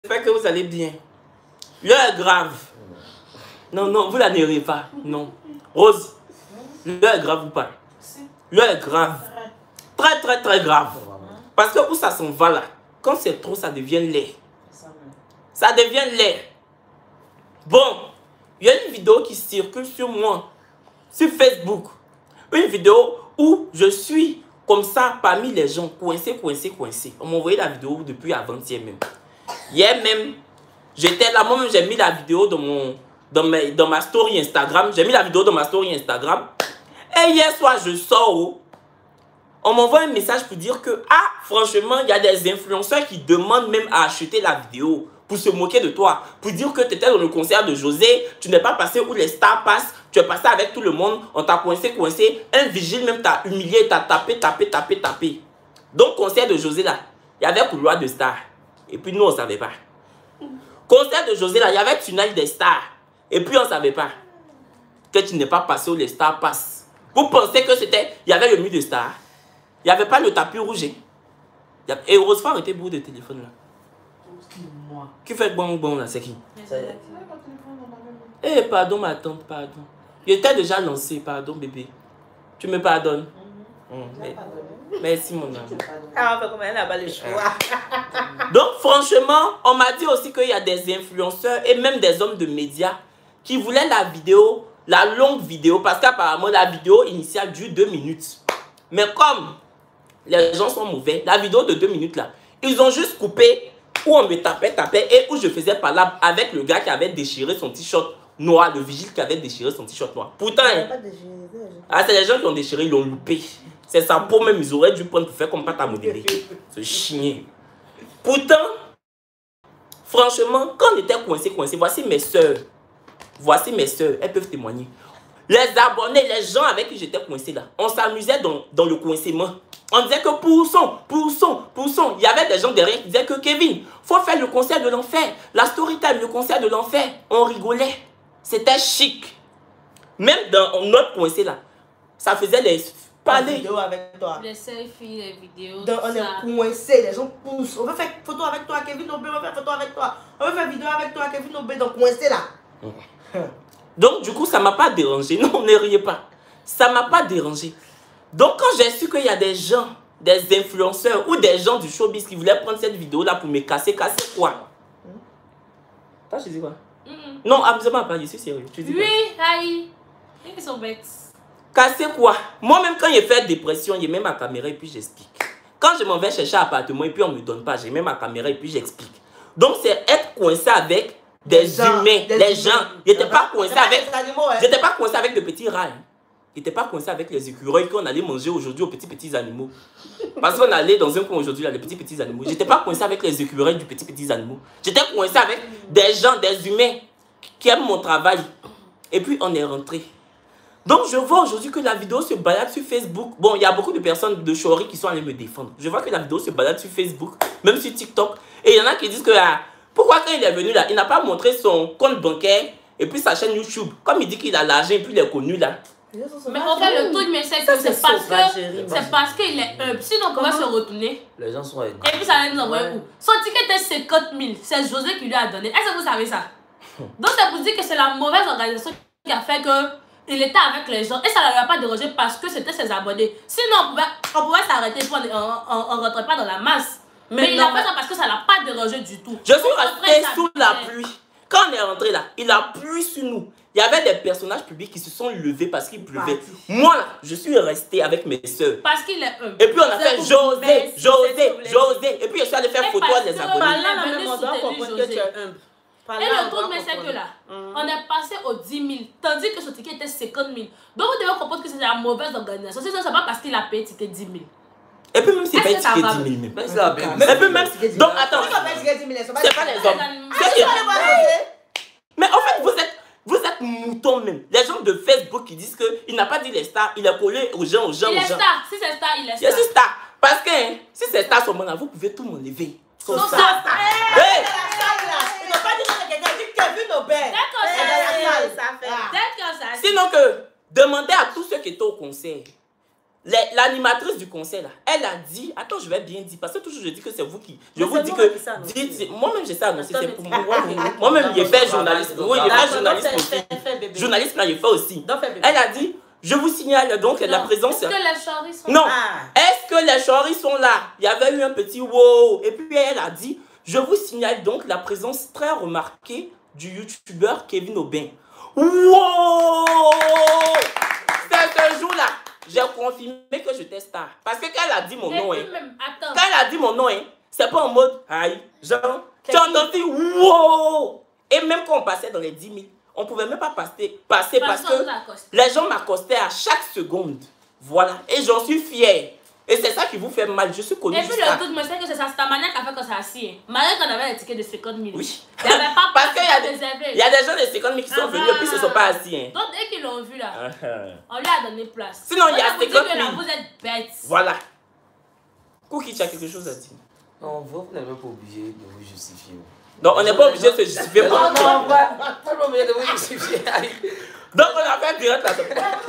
j'espère que vous allez bien. L'heure est grave. Non, non, vous la n'irez pas. Non. Rose, l'heure est grave ou pas? L'heure est grave. Très, très, très grave. Parce que où ça s'en va là, quand c'est trop, ça devient laid. Ça devient laid. Bon, il y a une vidéo qui circule sur moi, sur Facebook. Une vidéo où je suis comme ça parmi les gens, coincé. On m'a envoyé la vidéo depuis avant-hier même. Hier même, j'étais là, moi-même j'ai mis la vidéo dans ma story Instagram. J'ai mis la vidéo dans ma story Instagram. Et hier soir, je sors. On m'envoie un message pour dire que, ah, franchement, il y a des influenceurs qui demandent même à acheter la vidéo pour se moquer de toi. Pour dire que tu étais dans le concert de José, tu n'es pas passé où les stars passent, tu es passé avec tout le monde, on t'a coincé. Un vigile même t'a humilié, t'a tapé. Donc, concert de José là, il y avait couloir de stars. Et puis nous, on ne savait pas. Concert de José là, il y avait tunnel des stars. Et puis on ne savait pas que tu n'es pas passé où les stars passent. Vous pensez que c'était, il y avait le mur de stars. Il n'y avait pas le tapis rouge. Et heureusement, arrêtez beaucoup de téléphone là. Moi. Qui fait bon là, c'est qui? Eh, pardon ma tante, pardon. Je t'ai déjà lancé, pardon bébé. Tu me pardonnes? Merci mon ami. Ah, on fait comment elle a pas le choix. Donc franchement, on m'a dit aussi qu'il y a des influenceurs et même des hommes de médias qui voulaient la vidéo, la longue vidéo, parce qu'apparemment la vidéo initiale dure 2 minutes. Mais comme les gens sont mauvais, la vidéo de 2 minutes là, ils ont juste coupé où on me tapait et où je faisais parler avec le gars qui avait déchiré son t-shirt noir, le vigile qui avait déchiré son t-shirt noir. Pourtant, c'est les gens qui ont déchiré, ils l'ont loupé. C'est sa peau même, ils auraient dû prendre pour faire comme pâte à modeler. Ce chien. Pourtant, franchement, quand on était coincé, voici mes soeurs. Voici mes soeurs, elles peuvent témoigner. Les abonnés, les gens avec qui j'étais coincé là, on s'amusait dans le coincement. On disait que pour son. Il y avait des gens derrière qui disaient que Kevin, faut faire le concert de l'enfer. La story time, le concert de l'enfer. On rigolait. C'était chic. Même dans notre coincé là, ça faisait les parler. Vidéo avec toi. Les selfies, les vidéos. On est coincé, les gens poussent. On veut faire photo avec toi, Kevin Obé, on veut faire photo avec toi. On veut faire vidéo avec toi, Kevin Obé, donc coincé là. Donc du coup, ça ne m'a pas dérangé. Non, ne riez pas. Ça ne m'a pas dérangé. Donc quand j'ai su qu'il y a des gens, des influenceurs ou des gens du showbiz qui voulaient prendre cette vidéo-là pour me casser quoi? Toi, je dis quoi? Non, absolument pas, je suis sérieux. Tu dis oui, aïe. Ils sont bêtes. Casser quoi? Moi-même, quand j'ai fait dépression, j'ai même ma caméra et puis j'explique. Quand je m'en vais chercher un appartement et puis on ne me donne pas, j'ai même ma caméra et puis j'explique. Donc c'est être coincé avec des humains, des gens. Je n'étais pas coincé avec... J'étais pas coincé avec de petits rats. Il n'était pas coincé avec les écureuils qu'on allait manger aujourd'hui aux petits animaux. Parce qu'on allait dans un coin aujourd'hui, là, les petits animaux. Je n'étais pas coincé avec les écureuils du petits animaux. J'étais coincé avec des gens, des humains qui aiment mon travail. Et puis on est rentré. Donc je vois aujourd'hui que la vidéo se balade sur Facebook. Bon, il y a beaucoup de personnes de Chori qui sont allées me défendre. Je vois que la vidéo se balade sur Facebook, même sur TikTok. Et il y en a qui disent que pourquoi quand il est venu là, il n'a pas montré son compte bancaire et puis sa chaîne YouTube. Comme il dit qu'il a l'argent et puis il est connu là. Mais en fait, le truc, mais c'est que c'est parce qu'il est humble. Sinon, comment se retourner? Les gens sont. Et puis, ça va nous envoyer où? Son ticket était 50 000. C'est José qui lui a donné. Est-ce que vous savez ça? Donc, c'est pour dire que c'est la mauvaise organisation qui a fait qu'il était avec les gens. Et ça ne lui a pas dérangé parce que c'était ses abonnés. Sinon, on pouvait s'arrêter et on ne rentrait pas dans la masse. Mais il a fait ça parce que ça ne l'a pas dérangé du tout. Je suis resté sous la pluie. Quand on est rentré là, il a plu sur nous. Il y avait des personnages publics qui se sont levés parce qu'il pleuvait. Moi, là, je suis resté avec mes soeurs. Parce qu'il est humble. Et puis on a fait José. Et puis je suis allé faire photo à des abonnés. Et le truc, mais c'est que là, on est passé aux 10 000, tandis que ce ticket était 50 000. Donc vous devez comprendre que c'est la mauvaise organisation. C'est pas parce qu'il a payé ticket 10 000. Et puis même s'il paye ticket 10 000 même. Et puis même... Donc attends, c'est pas les hommes. Mais en fait, vous êtes moutons même. Les gens de Facebook qui disent qu'il n'a pas dit les stars, il a collé aux gens. Il est star. Si c'est star, il est star. Je suis star. Parce que si c'est star sont là, vous pouvez tout m'enlever. Son star. Sinon que demandez à tous ceux qui étaient au concert. l'animatrice du concert, là, elle a dit, attends, je vais bien dire, parce que toujours je dis que c'est vous qui, je vous dis que, moi-même j'ai ça annoncé, c'est pour moi-même, j'ai fait journaliste, oui, j'ai fait journaliste aussi, journaliste là, j'ai fait aussi. Elle a dit, je vous signale donc la présence. Est-ce que les choris sont là? Non, est-ce que les choris sont là? Il y avait eu un petit wow, et puis elle a dit, je vous signale donc la présence très remarquée du youtubeur Kevin Aubin. Wow! C'est ce jour-là. J'ai confirmé que j'étais star. Parce que quand elle a dit mon nom, quand elle a dit mon nom, c'est pas en mode, aïe, genre, tu as entendu, wow! Et même quand on passait dans les 10 000, on pouvait même pas passer parce que les gens m'accostaient à chaque seconde. Voilà. Et j'en suis fier. Et c'est ça qui vous fait mal. Je suis connu. Et puis le truc, mais c'est que c'est ta manière qui a fait que c'est assis. Malgré qu'on avait les tickets de 50 000. Oui. Il n'y avait pas parce qu'il y a des gens de 50 000 qui sont venus et puis ils ne se sont pas assis. Donc dès qu'ils l'ont vu là, on lui a donné place. Sinon il y a 50 000. Vous êtes bêtes. Voilà. Cookie, tu as quelque chose à dire? Non, vous n'êtes pas obligé de vous justifier. Donc on n'est pas obligé de se justifier. Non, on n'est pas obligé de vous justifier. Donc on a fait direct là.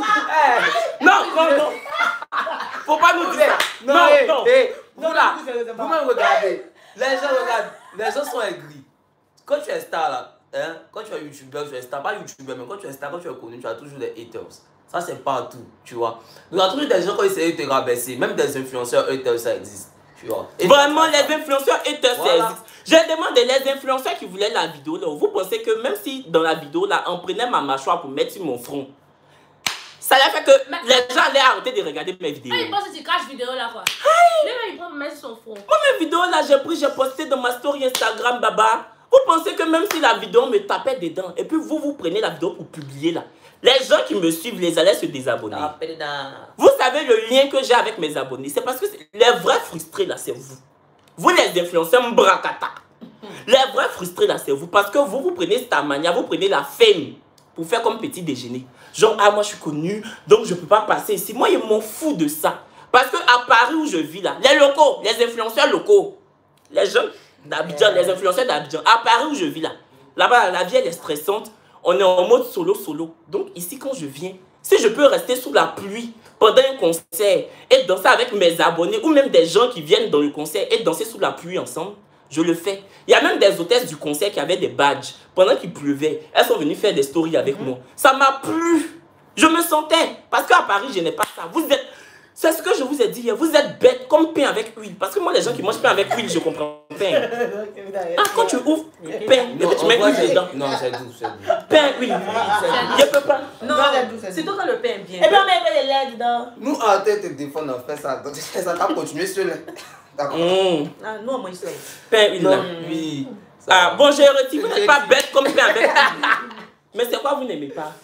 Non. Faut pas nous dire ça. Non. Vous là, vous-même regardez. Les gens sont aigris. Quand tu es star là, hein, quand tu es youtubeur, tu es star, pas youtubeur, mais quand tu es star, quand tu es connu, tu as toujours des haters. Ça c'est partout, tu vois. Nous avons toujours des gens qui essayent de te rabaisser, même des influenceurs haters, ça existe. Tu vois. Et vraiment, les influenceurs haters, ça existe. J'ai demandé les influenceurs qui voulaient la vidéo là. Vous pensez que même si dans la vidéo là, on prenait ma mâchoire pour mettre sur mon front, ça a fait que les gens allaient arrêter de regarder mes vidéos. Ils pensent que tu caches vidéo là quoi. Lui-même il prend mettre sur son front. Moi mes vidéos là, j'ai posté dans ma story Instagram, baba. Vous pensez que même si la vidéo me tapait dedans, et puis vous prenez la vidéo pour publier là, les gens qui me suivent, les allaient se désabonner. Vous savez le lien que j'ai avec mes abonnés, c'est parce que les vrais frustrés là, c'est vous. Vous les influenceurs mbrakata. Les vrais frustrés là, c'est vous. Parce que vous prenez cette manière, vous prenez la fame pour faire comme petit déjeuner. Genre, ah moi je suis connu, donc je peux pas passer ici. Moi, ils m'en fous de ça. Parce que à Paris où je vis là, les locaux, les influenceurs locaux, les gens d'Abidjan, les influenceurs d'Abidjan, à Paris où je vis là, là-bas la vie elle est stressante. On est en mode solo. Donc ici quand je viens, si je peux rester sous la pluie pendant un concert et danser avec mes abonnés ou même des gens qui viennent dans le concert et danser sous la pluie ensemble, je le fais. Il y a même des hôtesses du concert qui avaient des badges. Pendant qu'il pleuvait, elles sont venues faire des stories avec moi. Ça m'a plu. Je me sentais. Parce qu'à Paris, je n'ai pas ça. Vous êtes... C'est ce que je vous ai dit hier. Vous êtes bêtes comme pain avec huile. Parce que moi, les gens qui mangent pain avec huile, je comprends pain. Ah, quand tu ouvres pain, tu mets huile dedans. Non, c'est doux, c'est doux. Pain, huile. Je peux pas. Non, c'est tout quand le pain est bien. Et puis on met les lait dedans. Nous, en tête de défendre, on fait ça. Donc, ça va continuer sur le... D'accord. Ah, nous, on mange ça. Pain, huile. Non, oui. Ah, bon, j'ai retiré. Vous n'êtes pas bête comme pain avec huile. Mais c'est quoi vous n'aimez pas?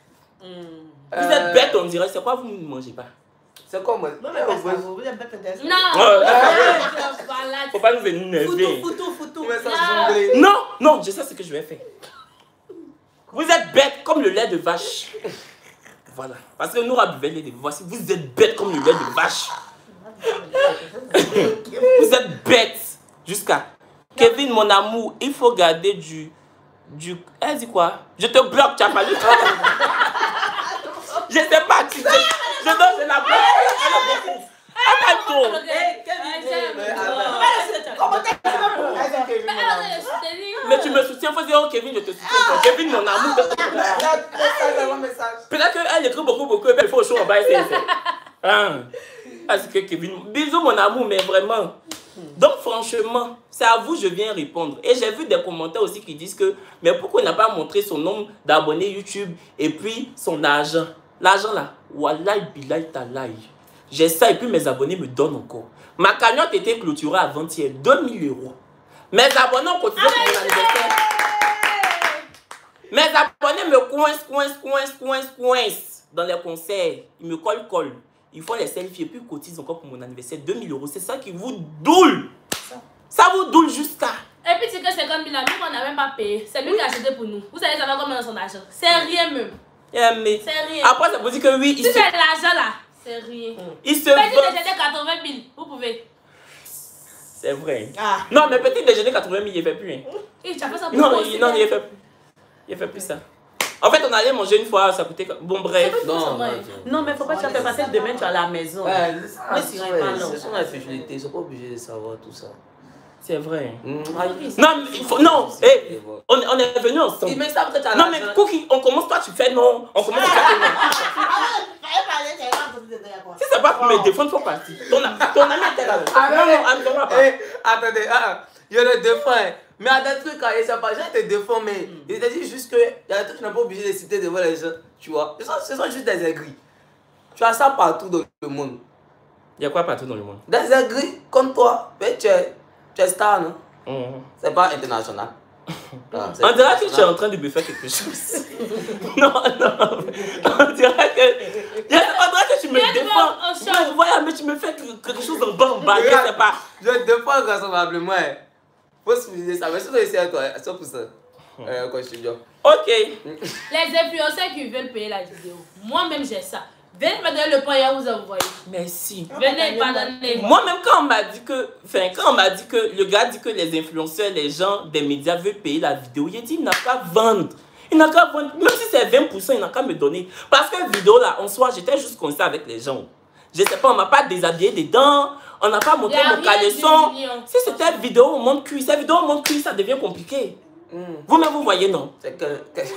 Vous êtes bête, on dirait. C'est quoi vous ne mangez pas? C'est comme... Non, mais vous êtes bête peut-être. Non. Faut pas nous énerver. Foutou. Non, je sais ce que je vais faire. Vous êtes bête comme le lait de vache. Voilà. Parce que nous, on buvait le lait de vache. Vous êtes bête comme le lait de vache. Vous êtes bête. Jusqu'à... Kevin, mon amour, il faut garder du... Elle dit quoi? Je te bloque, tu as pas lu. Je sais pas, tu sais. Je donne la bloque. Attends. Mais tu me soutiens, faut dire, oh Kevin, je te soutiens. Kevin, mon amour. Peut-être qu'elle écrit beaucoup, et puis il faut au show en bas. Parce que Kevin, bisous mon amour, mais vraiment. Donc franchement, c'est à vous que je viens répondre. Et j'ai vu des commentaires aussi qui disent que, mais pourquoi il n'a pas montré son nombre d'abonnés YouTube et puis son argent? L'argent là, wallahi billahi talahi. J'ai ça et puis mes abonnés me donnent encore. Ma cagnotte était clôturée avant-hier, 2000 €. Mes abonnés ont continué pour mon anniversaire. Mes abonnés me coincent dans les concerts. Ils me collent. Ils font les selfies et puis ils cotisent encore pour mon anniversaire. 2000 €. C'est ça qui vous doule. Ça vous doule jusqu'à. Et puis c'est que c'est comme il a dit qu'on n'a même pas payé. C'est lui qui a acheté pour nous. Vous savez ça va combien dans son argent? C'est rien même. Mais c'est rien. après ça vous dit que oui. Si c'est de l'argent là, c'est rien. Il se petit déjeuner 80 000, vous pouvez. C'est vrai. Non mais petit déjeuner 80 000 il ne fait plus. Tu as fait ça pour Non, il ne fait plus. Il ne fait plus ça. En fait, on allait manger une fois, ça coûtait... Bon, bref. Non, mais faut pas te faire passer demain, tu es à la maison. Ouais, Mais c'est pas long. c'est son infidélité, ils sont pas obligés de savoir tout ça. C'est vrai. Non, Non, mais il faut... Non, hey, on est venus ensemble. mais ça peut-être à Non, mais Cookie, on commence, toi tu fais non. On commence, tu fais non. Si c'est pas pour me défendre, faut partir. Ton ami était là. Non, non, pas. Attendez, il y a le défend. Mais il y a des trucs, il ne pas, je te défends, mais il te dit juste que il y a des trucs que tu n'es pas obligé de citer devant les gens, tu vois. Ce sont juste des aigris. Tu as ça partout dans le monde. Il y a quoi partout dans le monde? Des aigris comme toi, mais tu es star, non? C'est pas international. On dirait que tu es en train de me faire quelque chose. Non, non. On dirait que tu me défends. Voilà, mais tu me fais quelque chose en bas, je sais pas. Je te défends raisonnablement. Faut se filer ça, mais si tu essaies à toi, 100%. Quand je te dis. Ok. Les influenceurs qui veulent payer la vidéo, moi-même j'ai ça. Venez me donner le point à vous envoyer. Merci. Venez pardonner. Moi-même, quand on m'a dit que, le gars dit que les influenceurs, les gens des médias veulent payer la vidéo, il a dit il n'a qu'à vendre. Il n'a qu'à vendre. Même si c'est 20%, il n'a qu'à me donner. Parce que la vidéo là, en soi, j'étais juste comme ça avec les gens. Je sais pas, on m'a pas déshabillé dedans. On n'a pas montré mon caleçon. Si c'était vidéo au monde cuit, cette vidéo au monde cuit, ça devient compliqué. Vous-même, vous voyez, non? C'est que...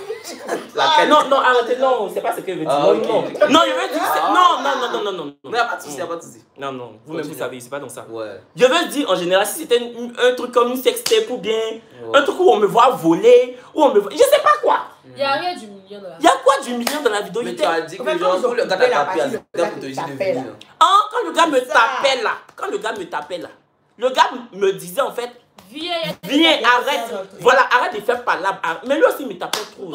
Non, arrêtez, non, c'est pas ce que je veux dire. Non, je veux dire, non. Non, il n'y a pas de souci, il n'y a pas de souci. Non, vous-même, vous savez, c'est pas dans ça. Ouais. Je veux dire, en général, si c'était un truc comme une sextape ou bien un truc où on me voit voler, où on me voit... Je sais pas quoi. Il n'y a rien du million dans la vidéo. Il y a quoi du million dans la vidéo? Mais tu as dit que genre, le gars t'a tapé à la pour te dire de venir. Quand le gars me tapait là, le gars me disait en fait, viens, arrête. Voilà, arrête de faire palabre. Mais lui aussi, il me tapait trop.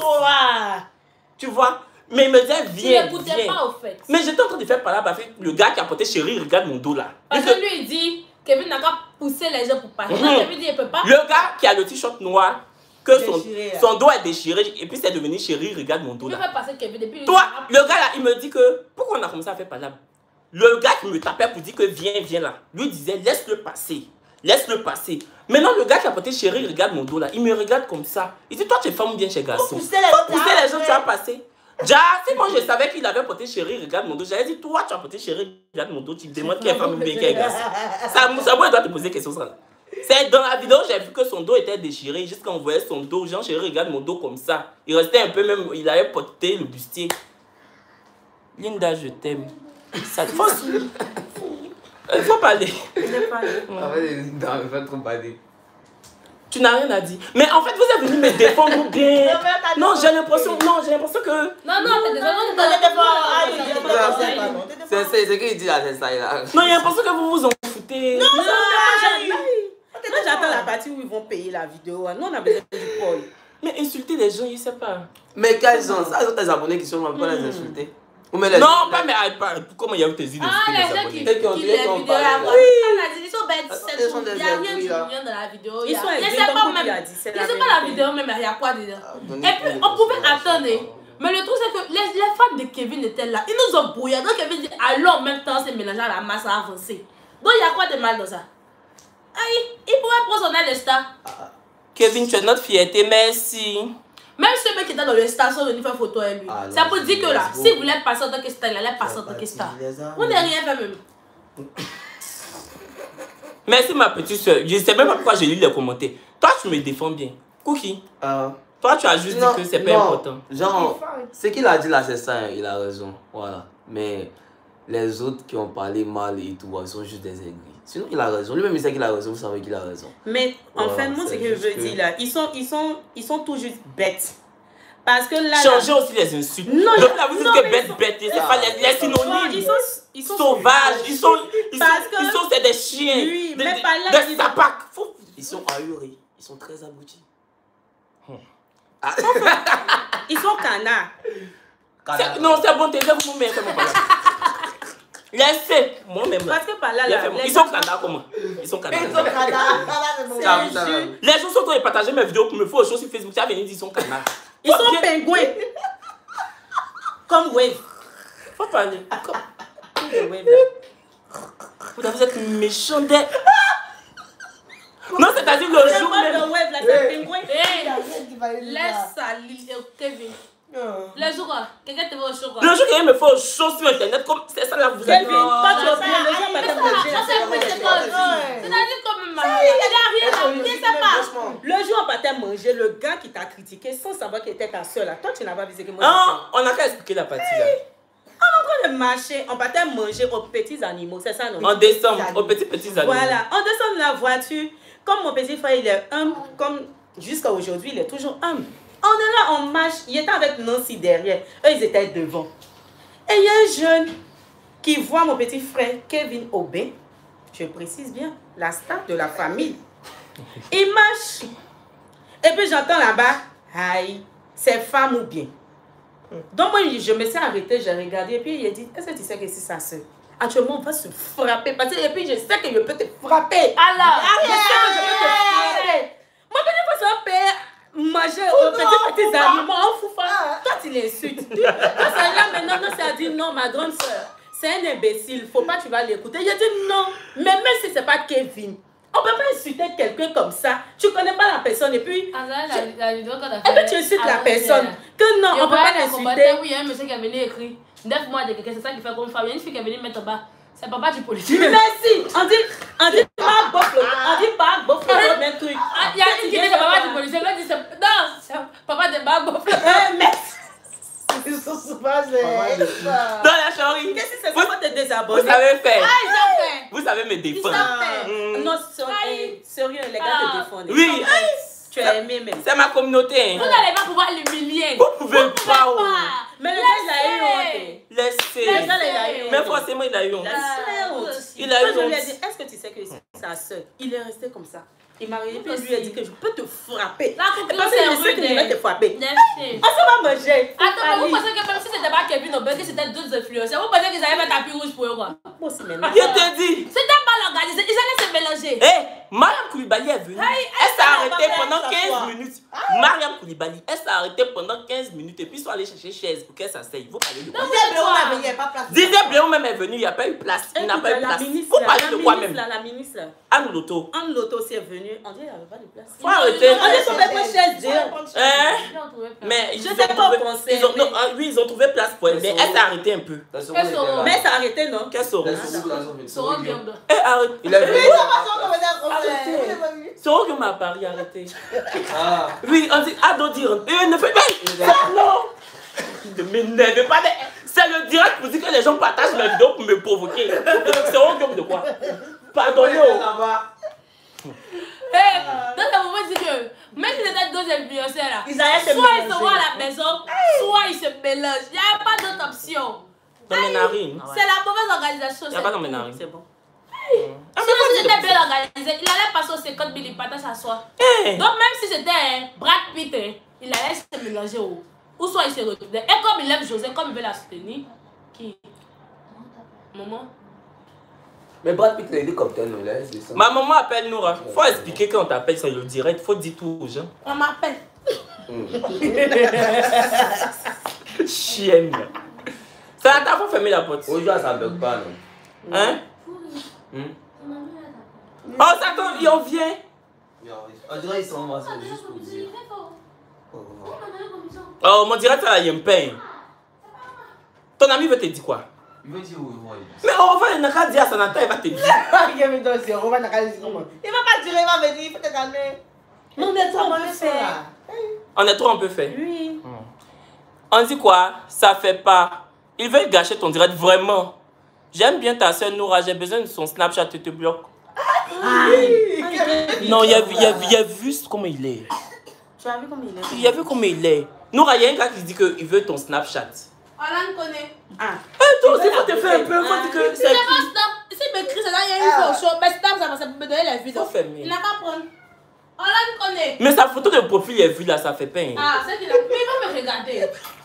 Tu vois? Mais il me disait, viens. Tu n'écoutais pas, au fait. Mais j'étais en train de faire palabre avec le gars qui a porté chérie, regarde mon dos là. Parce que lui, il dit, Kevin n'a qu'à pousser les gens pour passer. Kevin dit, il peut pas. Le gars qui a le t-shirt noir, que son dos est déchiré, et puis c'est devenu chérie, regarde mon dos là. Il peut passer Kevin depuis. Toi, le gars là, il me dit que, pourquoi on a commencé à faire palabre? Le gars qui me tapait pour dire que viens là, lui disait, laisse-le passer. Laisse-le passer. Maintenant, le gars qui a porté chérie, regarde mon dos là. Il me regarde comme ça. Il dit, toi, tu es femme ou bien chez garçon? Faut pousser les gens, tu as passé. Déjà, si moi je savais qu'il avait porté chérie, regarde mon dos, j'avais dit, toi, tu as porté chérie, regarde mon dos, tu me demandes qui est femme ou bien qui est garçon. Ça doit te poser question ça. C'est dans la vidéo, j'ai vu que son dos était déchiré. Juste quand on voyait son dos, Jean chérie, regarde mon dos comme ça. Il restait un peu même, il avait porté le bustier. Linda, je t'aime. Ça te force. Il faut parler. Tu n'as rien à dire. Mais en fait, vous êtes venu me défendre bien. Non, j'ai l'impression que... Non, t'es désolé. C'est qu'il dit là, c'est ça là. Non, j'ai l'impression que vous vous en foutez. Non, j'attends la partie où ils vont payer la vidéo. Nous, on a besoin du Paul. Mais insulter les gens, je ne sais pas. Mais quels gens? Ça, sont tes abonnés qui sont là, on peut pas les insulter. Non, pas mais comment il y a eu tes idées? Ah, les gens qui les vidéos là. Ils sont bêtes. Il n'y a rien du million dans la vidéo. Ils sont pas même. Ils sont pas la vidéo même, il y a quoi dedans? Et puis, on pouvait attendre. Mais le truc, c'est que les fans de Kevin étaient là. Ils nous ont brouillé. Donc, Kevin dit, allons en même temps, c'est mélanger à la masse avancée. Donc, il y a quoi de mal dans ça? Il pourrait prendre son aide de star. Kevin, tu es notre fierté, merci. Même ceux qui étaient dans le star sont venus faire photo avec lui. Ça pour dire que là, si vous voulez passer en tant que star, il allait passer en tant que star. On n'est rien fait même. Merci ma petite soeur. Je ne sais même pas pourquoi j'ai lu les commentaires. Toi, tu me défends bien. Cookie. Toi, tu as juste dit que c'est pas important. Genre, ce qu'il a dit là, c'est ça, il a raison. Voilà. Mais les autres qui ont parlé mal et tout, ils sont juste des aigris. Sinon, il a raison. Lui-même, il sait qu'il a raison, vous savez qu'il a raison. Mais en fait, moi, ce que je veux dire là, ils sont tout juste bêtes. Parce que là. Changez aussi les insultes. Non, donc là, vous dites que bête, c'est pas les synonymes. Ils sont sauvages, c'est des chiens. Oui, des sapacs. Ils sont ahurés, ils sont très aboutis. Ils sont canards. Non, c'est bon, t'es vous mettez mon palais. Laissez, moi-même là. Parce que par là, ils sont canards comment? Ils sont canards. Les gens sont en train de partager mes vidéos pour me faire autre chose sur Facebook. Tu as venu dire qu'ils sont canards. Ils sont pingouins. Comme Wave. Faut parler. Vous êtes méchants des... Non, c'est-à-dire le jour même. Wave là, c'est pingouin. Laisse ça, Kevin. Le jour quoi? Quelqu'un te voit au show quoi? Le jour quelqu'un me fait au show sur internet, comme c'est ça là, vous avez. Kevin, toi tu as oublié, les gens pas manger. C'est-à-dire comme maman. Il n'y a rien, il sait pas. Le jour où on partait manger, le gars qui t'a critiqué sans savoir qu'il était ta soeur là, toi tu n'as pas visé que moi. Non, on n'a qu'à expliquer la partie là. On est en train de marcher, on partait manger aux petits animaux, c'est ça non? En décembre, aux petits animaux. Voilà, on descend de la voiture. Comme mon petit frère il est humble, comme jusqu'à aujourd'hui il est toujours humble. On est là, on marche, il était avec Nancy derrière, eux ils étaient devant. Et il y a un jeune qui voit mon petit frère Kevin Aubin, je précise bien, la star de la famille. Il marche. Et puis j'entends là-bas, aïe, c'est femme ou bien. Donc moi je me suis arrêtée, j'ai regardé et puis il a dit, est-ce que tu sais que c'est sa soeur? Actuellement on va se frapper parce que et puis je sais que je peux te frapper. Alors, Je sais que je peux te frapper. Mon petit frère père manger aux petits animaux, on fout pas. Toi tu l'insultes. Parce que là maintenant Nancy a dit non, ma grande soeur, c'est un imbécile, faut pas tu vas l'écouter. Il a dit non, mais même si c'est pas Kevin, on peut pas insulter quelqu'un comme ça. Tu connais pas la personne et puis. la vidéo qu'on a Et puis tu insultes la personne. Que non, on peut pas l'insulter. Oui, il y a un monsieur qui a venu écrire 9 mois de quelqu'un, c'est ça qui fait comme femme. Il y a une fille qui est venue mettre en bas. C'est papa du politique. Merci. On dit pas bof le même truc. Il y a une qui dit c'est papa du politique. L'autre dit non, c'est papa de Barbof. Merci. Dans la chérie, Qu'est-ce que c'est pour te vous désabonner? savez faire. Ah, ils ont fait. Vous savez me défendre. Non, sérieux, les gars te défendent. Oui, Tu as aimé même. c'est ma communauté. Vous n'allez pas pouvoir l'humilier. Vous pouvez pas. Mais le gars, il a eu honte. Laissez. Le gars, il a eu honte. Mais forcément, il a eu honte. Il a eu Quand je lui ai honte. dit, est-ce que tu sais que c'est sa soeur? Il est resté comme ça. Il m'a regardé et lui a dit que je peux te frapper. La conclusion, Parce que je sais que je vais te frapper. Merci. On s'en va manger. Attends, vous pensez que même si c'était pas Kevin Aubin, que c'était d'autres influenceurs, vous pensez qu'ils avaient fait tapis rouge pour eux quoi? Moi aussi maintenant. Je te dis. C'était mal organisé, ils allaient se mélanger. Hé, Mariam Koulibaly est venue. Elle s'est arrêtée pendant 15 minutes. Mariam Koulibaly, elle s'est arrêtée pendant 15 minutes et puis ils sont allés chercher chaise pour qu'elle s'asseye. Vous parlez de quoi? Disait Bléon même est venu, il n'y a pas eu place. Il n'a pas eu place. Vous parlez de quoi même? La ministre. Anne Loto. Anne Loto aussi est venue. On dit qu'il n'y avait pas de place. Faut arrêter. On est sur les chaises dire. Hein? Ils ont trouvé Mais Je t'ai pas pensé. oui, ils ont trouvé place pour elle, mais elle s'est arrêtée un peu. Mais elle s'est arrêtée, non? Qu'elle saura? Soro Biombo. Eh, arrête. Il a vu. Soro que m'a Paris, arrêtez. Oui, on dit, Ado dire. Ne fais pas. Non. Ne m'énervez pas. C'est le direct pour dire que les gens partagent mes vidéos pour me provoquer. C'est horrible de quoi? Pardonnez-moi. Donc, ça vous dit que même si c'était deux influenceurs là, Ils allaient se soit ils mélanger. se voient à la maison, soit ils se mélangent. Il n'y a pas d'autre option. Dans mes narines. C'est la mauvaise organisation. Il n'y a pas dans mes narines. C'est bon. Sinon, si c'était bien organisé, il allait passer aux 50 000, il partage à soi. Eh. Donc, même si c'était Brad Pitt, il allait se mélanger ou soit il se retrouvait. Et comme il aime José, comme il veut la soutenir, qui? Maman? Mais Brad Pitt, l'hélicoptère, nous laisse descendre. Ma maman appelle Noura. Faut expliquer quand on t'appelle sur le direct. Faut dire tout aux gens. On m'appelle. Chienne. Ça a faut fermer la porte. Aujourd'hui, ça ne bug pas, non? Hein? Oh, ça tombe, on vient. On dirait qu'ils sont ensemble juste pour dire. Oh, mon direct, ça y a un pain. Ton ami veut te dire quoi? Il veut dire où il va. Mais on va il n'a qu'à dire à Sanata, il va te dire. Il va pas dire, il va venir, il faut te calmer. Mais on est trop, on peut faire. On est trop, on peut faire. Oui. On dit quoi? Ça fait pas. Ils veulent gâcher ton direct, vraiment. J'aime bien ta soeur Noura, j'ai besoin de son Snapchat, tu te bloques. Non, il a vu comment il est. Tu as vu comment il est? Il a vu comment il est. Noura, il y a un gars qui dit qu'il veut ton Snapchat. Alain connaît. Ah. Toi aussi, faut te faire un peu. Faut dire que C'est pas Snap. S'il m'écrit, c'est là, il y a une photo. Mais Snap, ça peut me donner la vidéo. Faut fermer. Il n'a qu'à prendre. Alain connaît. Mais sa photo de profil est vue là, ça fait peine. Ah, c'est qu'il a. Mais il va me regarder.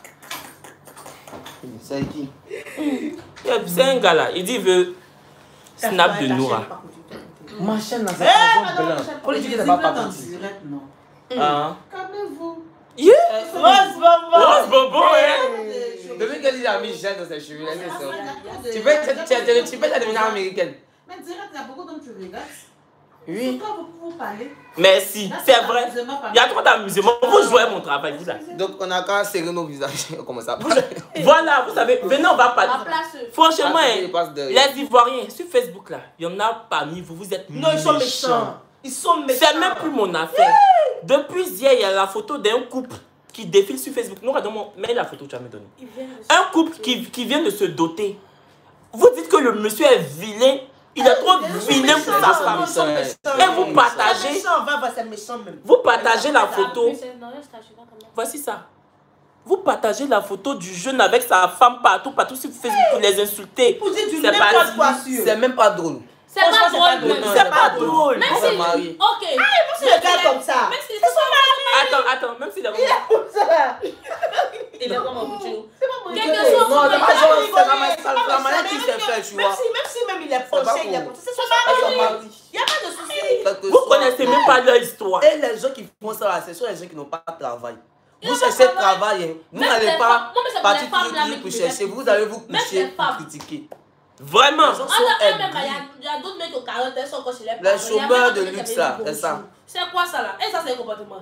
C'est qui? C'est un gars là, il dit qu'il veut Snap de Noura. Ma chaîne, c'est pas blanc. Pour lui dire que c'est pas parti. Ah. Calmez-vous. Yeah. Rose Bobo. Rose Bobo, hein. Depuis qu'elle a mis chaîne dans ses cheveux, elle est tu peux devenir américaine. Mais direct, il y a beaucoup d'hommes qui regardent. Oui. Quand vous parlez. Merci, c'est vrai. Il y a trop d'amusement. Vous jouez mon travail, vous là. Donc on a qu'à serrer nos visages. Comment ça? Voilà, vous savez, venez, on va parler. Franchement, les les Ivoiriens, sur Facebook là, il y en a parmi vous, vous êtes Non, ils sont méchants. Ils sont méchants. C'est même plus mon affaire. Depuis hier, il y a la photo d'un couple qui défile sur Facebook. Non, regarde-moi, mets la photo que tu vas me donner. Un couple qui vient de se doter. Vous dites que le monsieur est vilain. Il est trop vilain pour sa femme. Et vous partagez. Vous partagez la photo. Voici ça. Vous partagez la photo du jeune avec sa femme partout sur Facebook pour les insulter. C'est même pas drôle. C'est pas drôle. C'est pas drôle. Même si... Ok. C'est un gars comme ça. Même si c'est son mari. Attends, même s'il est comme ça. Il est comme un bouton. Quelque chose. Non, c'est la manière qu'il s'est fait, tu vois. Même si il est fauché, il est comme ça. C'est son mari. Il n'y a pas de souci. Vous connaissez même pas leur histoire. Et les gens qui font ça, ce sont les gens qui n'ont pas de travail. Vous cherchez le travail, vous n'allez pas partir pour chercher, vous allez vous coucher pour critiquer. Vraiment. Il y a d'autres mecs au 40 ans qui sont chez les Les chômeurs de luxe là, c'est ça. C'est quoi ça là? Et ça c'est un comportement.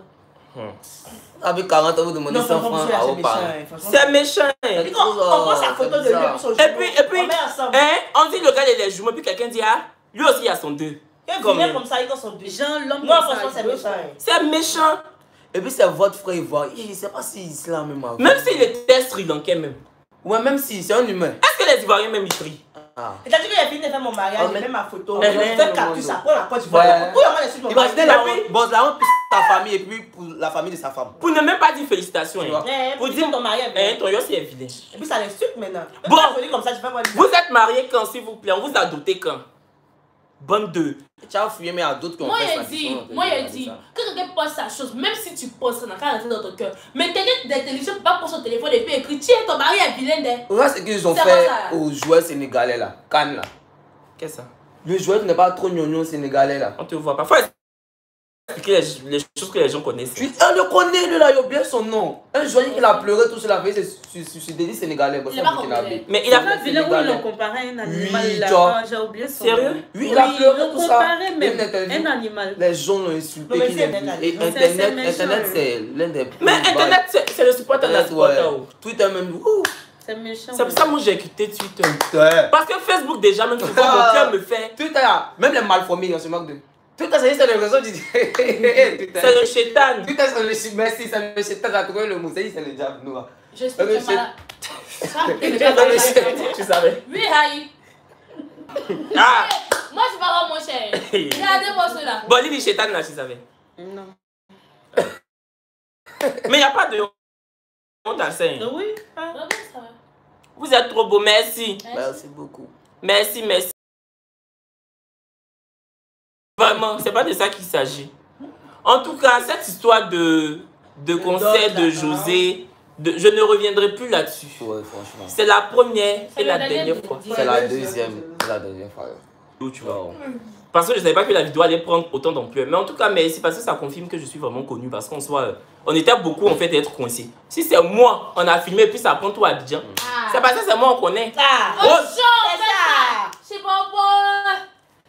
Avec 40 ans, vous demandez 100 francs à vos parents. C'est méchant. On prend sa photo de lui pour son jumeau. Et puis, on dit le gars il est jumeau, puis quelqu'un dit, ah, lui aussi il a son deux. Comme ça, il a son deux. Jean, l'homme Non, franchement, c'est méchant. C'est méchant. Et puis c'est votre frère ivoirien. Je ne sais pas s'il est là même. Même s'il était Sri Lankais même. Ouais, même si c'est un humain. Est-ce que les Ivoiriens même ils prient? C'est-à-dire qu'il a fini de faire mon mariage, il met ma photo. Il fait capture ça, prend la Côte d'Ivoire. Imaginez la honte pour sa famille et puis pour la famille de sa femme. Pour ne même pas dire félicitations. Pour dire ton mariage. Ton yos est vilain. Et puis ça l'insulte maintenant. Bon, comme ça, vous êtes mariés quand, s'il vous plaît? On vous a doté quand? Bande de... Tu as fouillé, mais il y a d'autres qui ont fait ça. Moi, il dit, que quelqu'un pense sa chose, même si tu penses, ça n'a qu'à rentrer dans ton cœur. Mais quelqu'un d'intelligent ne peut pas prendre son téléphone et puis écrire, tiens, ton mari est vilain. Regarde ce qu'ils ont fait aux joueurs sénégalais là, Cannes là. Qu'est-ce que ça? Le joueur n'est pas trop gnognon sénégalais là. On te voit pas. Faut expliquer les choses que les gens connaissent. On le connaît, lui là, il a oublié son nom. Un joueur qui a pleuré tout sur la veille, c'est suicidé sénégalais. Mais il a pas vilain où ils l'ont comparé à un animal là. J'ai oublié son nom. Sérieux? Oui, il a pleuré tout ça. Un animal. Les gens l'ont insulté. Et Internet, c'est l'un des plus. Mais Internet, c'est le support national. Twitter même. C'est méchant. C'est pour ça que moi j'ai quitté Twitter. Parce que Facebook déjà, même si mon cœur me fait. Twitter, même les malformés, on se moque de. Twitter, c'est les réseaux du. C'est le chétan. Twitter, c'est le chétan. Merci, c'est le chétan. Tu as trouvé le mot. C'est le diable. Je suis malade. Tu savais? Oui, Haï. Ah! Moi, je vais avoir mon cher. Regardez-moi cela. Bon, lui, le chétan là, tu savais? Non. Mais il n'y a pas de honte à ça. Oui. Vous êtes trop beau, merci. Merci beaucoup. Merci. Vraiment, c'est pas de ça qu'il s'agit. En tout cas, cette histoire de concert de José, je ne reviendrai plus là-dessus. Ouais, franchement. C'est la première et la dernière fois. C'est la deuxième fois. Tu vois. Parce que je ne savais pas que la vidéo allait prendre autant d'ampleur. Mais en tout cas, merci parce que ça confirme que je suis vraiment connu. Parce on était beaucoup en fait d'être coincés. Si c'est moi, on a filmé et puis ça prend tout à Abidjan. C'est parce que c'est moi, on connaît. Oh, c'est ça. C'est pas bon.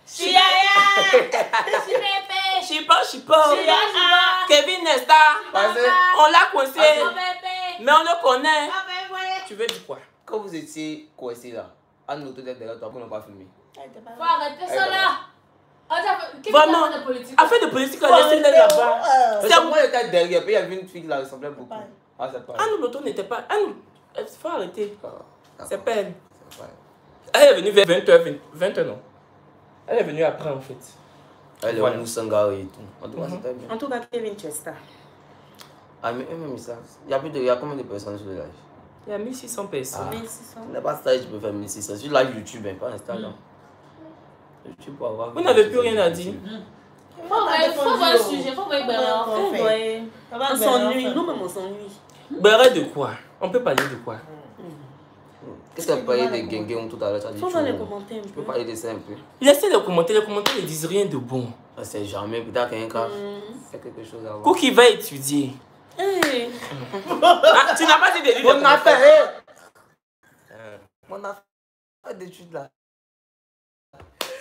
Chipa. Kevin Nesta. On l'a coincé. Mais on le connaît. Tu veux dire quoi? Quand vous étiez coincé là, à nous tous derrière toi, pourquoi on n'a pas filmé? Faut arrêter ça là. Vraiment, affaire de politique, laissez-les là-bas. C'est moi qui étais derrière, puis il y avait une fille qui la ressemblait beaucoup. Ah, nous, l'auto n'était pas. Ah, nous, il faut arrêter. C'est peine. Elle est venue vers 20h, 20h non. Elle est venue après en fait. Elle est au Moussangari et tout. En tout cas, Kevin, tu es star. Ah, mais même ça. Il y a combien de personnes sur le live? Il y a 1600 personnes. 1600. Il n'y a pas stage, je peux faire 1600. Sur live YouTube, pas Instagram. YouTube pour avoir. Vous n'avez plus rien à dire. Faut voir le sujet, faut voir Béret. On s'ennuie, nous-mêmes on s'ennuie. Béret de quoi? On peut parler de quoi? Qu'est-ce que tu as parlé des Gengen tout à l'heure? Faut voir les commentaires. Tu peux parler de ça un peu. Laissez les commentaires ne disent rien de bon. C'est jamais, peut-être qu'il y a un cas. C'est quelque chose à voir. Qui va étudier? Tu n'as pas dit de livres. On a fait. On a fait d'études là.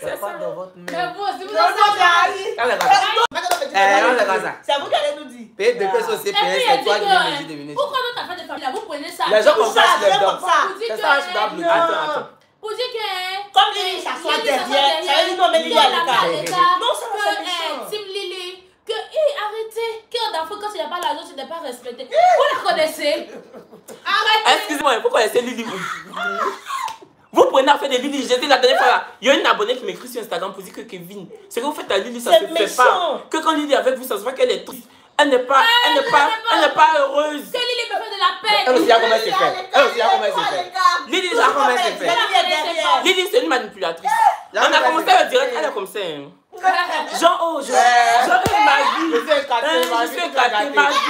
C'est pas dans votre main. Mais vous aussi, vous Non, non, avez c'est ça. C'est vous qui allez nous dire. Payer 2 pesos aussi, Et puis, c'est elle toi dit qui viens que, de deviner. pourquoi notre affaire de famille là, vous prenez ça? Les gens Tout comme ça, ça, c'est c'est comme ça. Vous dites C'est ça, je dois que... bloquer. Attends. Pour dire que... Comme Lily s'assoit Lily s'assoit derrière, ça veut dire non, mais Lily que a la l'écart. l'écart, Non, ça, c'est que méchant. Tim Lily, que arrêtez, que d'enfant quand il n'y a pas l'argent, tu n'es pas respecté. Vous la connaissez? Arrêtez. Excusez-moi, vous connaissez Lily. Vous prenez à faire des Lily. J'ai dit la dernière fois là, il y a une abonnée qui m'écrit sur Instagram pour dire que Kevin, ce que vous faites à Lily, ça se fait pas. Que quand Lily est avec vous, ça se voit qu'elle est triste. Elle n'est pas heureuse. Que Lily me fait de la peine. Elle aussi, a comment c'est fait. Elle aussi, a comment c'est fait. Lily, Elle a comment c'est fait. Lily, c'est une manipulatrice. On a commencé à direct, elle est comme ça. Genre, oh, je ma vie. Je suis éclaté, ma vie.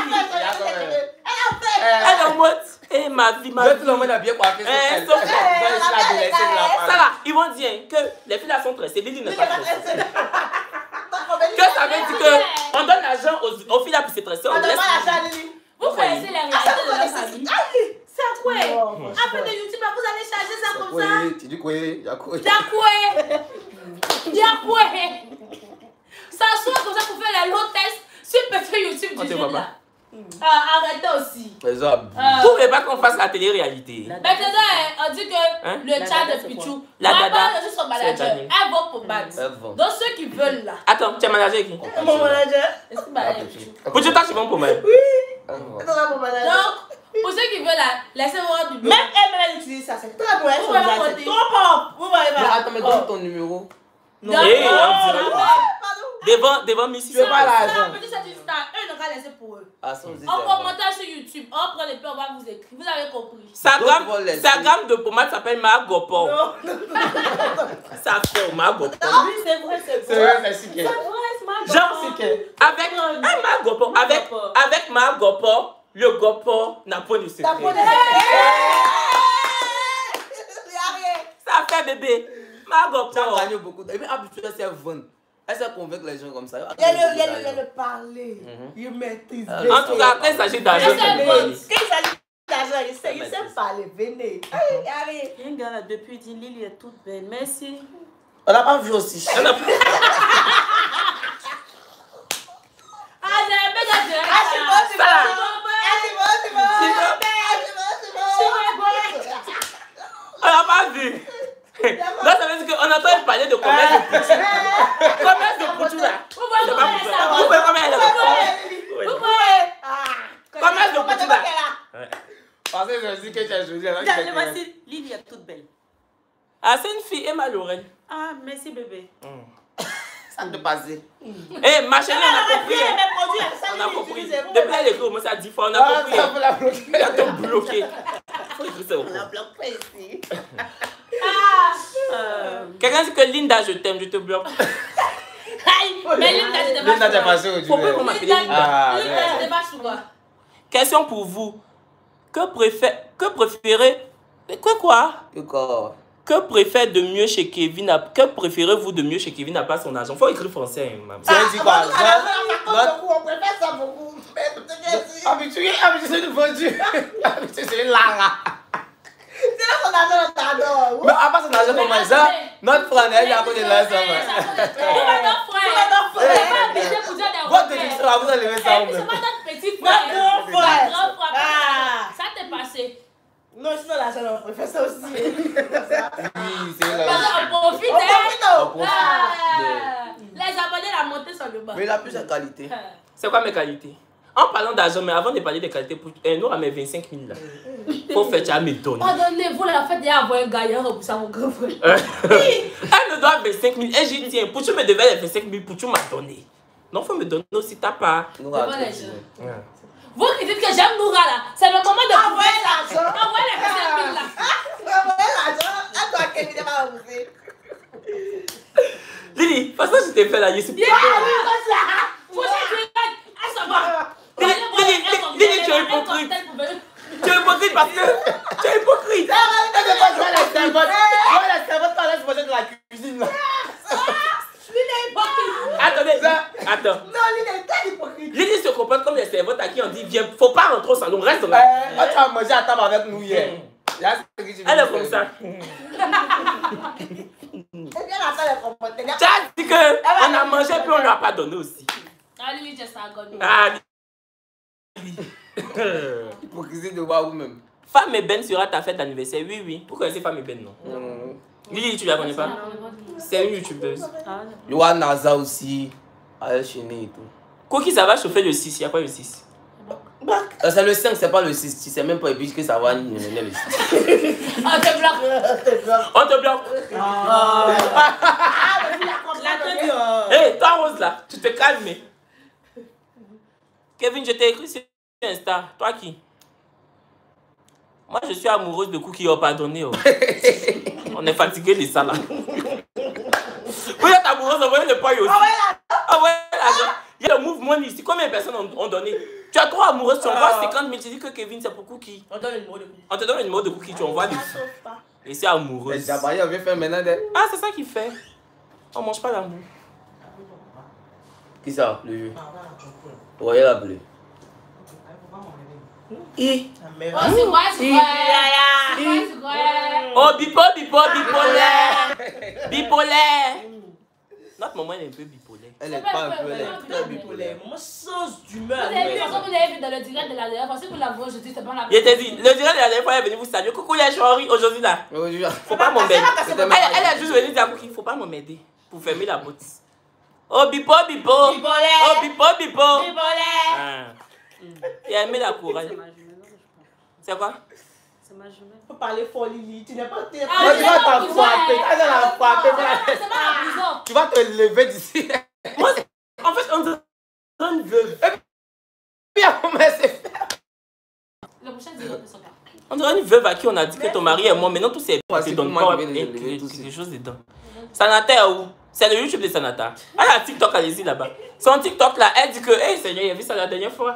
Elle est en mode, ma vie, ma vie. Tout le monde a bien coiffé. Ça là, ils vont dire que les filles là sont stressées, Lily n'est pas stressée. Que ça veut dire que on donne l'argent aux filles là pour se stresser, on laisse. Vous connaissez les réalités de la famille. C'est quoi? Après de YouTube, là, vous allez charger ça comme ça. Oui, tu dis quoi? Ça soit comme ça pour faire les low tests sur le petit YouTube On du te jeune voit là. Arrêtez aussi. Les hommes. Vous voulez pas qu'on fasse la télé-réalité? Maintenant, on dit que Hein? le chat de Pichou, La moi, dada, je suis son manager. c'est Dani. Elle va pour battre. Elle va. Donc ceux qui veulent là. Attends, tu es manager qui? Mon manager. Est-ce que manager Pichou? Pour tu t'as bon pour moi. C'est toi mon manager. Donc, pour ceux qui veulent là, laissez-moi du Même elle utilise ça, c'est très bon. Elle Vous voyez c'est côté. trop bon. Vous voyez Mais pas. attends, mais donne ton numéro. Non, Eh, non, on non, dirait- non. Devant Missy. C'est pas l'argent. Ça, petit c'est une star. Eux, ils n'ont qu'à laisser pour eux. Ah, ça aussi, En c'est bon. commentaire sur YouTube, on prend les peurs, on va vous écrire. Vous avez compris. Sa D'autres vont laisser. gamme de pommade s'appelle Margopor. Ça fait Margopor. Oui, c'est vrai, c'est C'est vrai. vrai, c'est si C'est vrai, c'est marrant. Genre, avec un Margopor, avec Margopor, le Gopor n'a point de secret. T'as pas de Ça fait bébé. Tu as Margopor. gagné beaucoup. Et puis, habituellement, c'est vendre. Elle s'est convaincre les gens comme ça. Il y a le parler. Il maîtrise. En tout cas, quand il s'agit d'argent, Mais c'est c'est bon. bien. Quand il s'agit d'argent, il sait parler. Venez. Allez. Un gars là, depuis, il dit Lily est toute belle. Merci. On n'a pas vu aussi. On a- Ah, j'ai un peu de direct. Ah, c'est bon, c'est bon. Ça. Ah, c'est bon, c'est bon. C'est bon. C'est bon, c'est bon. On n'a pas vu. Là, ça veut dire qu'on est en train de parler de commerce de Pouchou. Commerce de Pouchou là. Vous voyez C'est pas comment Pouchou. ça Vous va? pouvez combien elle est? Vous voyez? Commerce de Pouchou là. Parce que je dis que tu as joué. Regarde, voici, Lily est toute belle. Ah, c'est une fille, Emma Lorraine. Ah, merci bébé. Ça te passe. Eh, ma chérie, on a compris. Mes produits, ça, On a lui, compris. utilisez, vous, Depuis elle écrit au moins ça 10 fois, on a Ah, compris. ça peut la bloquer. Il a tout bloqué. Faut écrire ça au fond. bloque pas ici. Quelqu'un dit que Linda, je t'aime, je te bloque. Mais Linda, je te Linda, t'as pas passé au Faut pas qu'on duel. m'appelle Linda. Ah, Linda, ouais. je te pas sur quoi? Question pour vous. Que préférez... Quoi? Que préfère de mieux chez Kevin que préférez-vous de mieux chez Kevin n'a pas son argent? Faut écrire français, hein, maman. Ça dit quoi? On préfère ça beaucoup. Habitué, c'est une vendue. Habitué, c'est une lara. C'est là qu'on adore, t'adore. Mais à part son argent comme ça, notre frère, elle est à côté de la somme. Vous êtes notre frère. Vous n'êtes pas obligé pour dire des Votre refaits. histoire, vous allez lever ça. Et puis, c'est pas notre petit Notre frère. grand frère. Notre grand frère. Ah. Ça t'est passé. Non, sinon l'argent, on préfère ça aussi. Oui, c'est une Parce lara. qu'on profite. On profite, hein. on profite. Ah. Les abonnés la montée sur le bas. Mais il a plus de qualité. C'est quoi mes qualités? En parlant d'argent, mais avant de parler des qualités, nous, on a mes 25 000 là. Faut faire ça, me donne. Pardonnez-vous, la fête d'avoir un gars, il y a un repoussé à mon grand frère. Elle me doit 25 000 et j'y tiens. Pour tu me devais les 25 000, pour tu m'as donné. Non, faut me donner aussi, t'as pas. Nous, Devant à les tous. gens. Vous qui dites que j'aime Noura là, c'est le moment de Envoyez l'argent. Envoyez les 25 000 là. Envoyez l'argent. À toi, Kevin, il va rembourser. Lily, de toute façon, je t'ai fait là, je suis Yeah, faut que elle s'en va. Lily, tu es hypocrite. Tu es hypocrite parce que tu es hypocrite. Elle veut pas jouer à la servante. Jouer à la servante quand elle se manger de la cuisine. Là. Attendez, attends. Non, lui, il est très hypocrite. Lily se comporte comme les servantes à qui on dit viens, faut pas rentrer au salon, reste là. Quand tu as mangé à table avec nous hier. Là, c'est ce que tu veux Elle est dire. comme ça. bien la faire les commentaires. Tu as dit qu'on a mangé puis on ne lui a pas donné aussi. Ah, lui, j'ai ça, God. Ah, Hypocrisie de voir vous-même. Femme Eben sera ta fête d'anniversaire. Oui, oui. Vous connaissez Femme Eben, non? Lily, tu la connais pas? C'est une youtubeuse. Il y a Naza aussi. Elle chaînée et tout. Cookie, ça va chauffer le 6. Il y a quoi le 6? C'est le 5, c'est pas le 6. Tu sais même pas et puis que ça va le 6. Ah, te bloque. On te bloque. Hé, toi, Rose, là, tu te calmes. Kevin, je t'ai écrit sur Insta. Toi qui? Moi, je suis amoureuse de Cookie. Oh, pardonnez. Oh. On est fatigué de ça, là. Vous êtes amoureuse, envoyez le poil aussi. Envoyez l'argent. Il y a le mouvement ici. Combien de personnes ont donné? Tu as trop amoureuse, tu envoies 50 000. Tu dis que Kevin, c'est pour Cookie. On donne le numéro de Cookie. On te donne le numéro de Cookie, tu envoies dessus. Et c'est amoureuse. on vient faire maintenant des... Ah, c'est ça qu'il fait. On mange pas l'amour. Qui ça, le vieux? Ouais, la bleue. Oh, c'est vrai, c'est vrai. Oh, bipolaire. Bipolaire. Notre maman elle est un peu bipolaire. Elle est pas un peu, elle est très bipolaire. Moi, sens d'humeur. Vous avez vu dans le direct de la dernière fois, si vous la voyez aujourd'hui, c'est pas la Il t'a dit, le direct de la dernière fois, elle est venue vous saluer. Coucou les chéris, aujourd'hui là. Faut pas m'embêter. Elle est juste venue dire à Cookie, faut pas m'embêter pour fermer la porte. Oh, bipo. Oh, bipo. Ah. Il a aimé la couronne. C'est quoi? C'est ma jumelle. Faut parler fort, Lily. Tu n'es pas... Tu vas t'en frapper. C'est pas la prison. Tu vas te lever d'ici. Moi, en fait, on donne une veuve. Le prochain direct de son cas. On dirait une veuve à qui on a dit que ton mari est mort. Maintenant, tout c'est Ouais, te c'est donne pour moi pas qui viens de lever tout quelque chose dedans. Sanata est où? C'est le YouTube de Sanata. Elle a TikTok, allez-y là-bas. Son TikTok là, elle dit que, hey Seigneur, j'ai vu ça la dernière fois.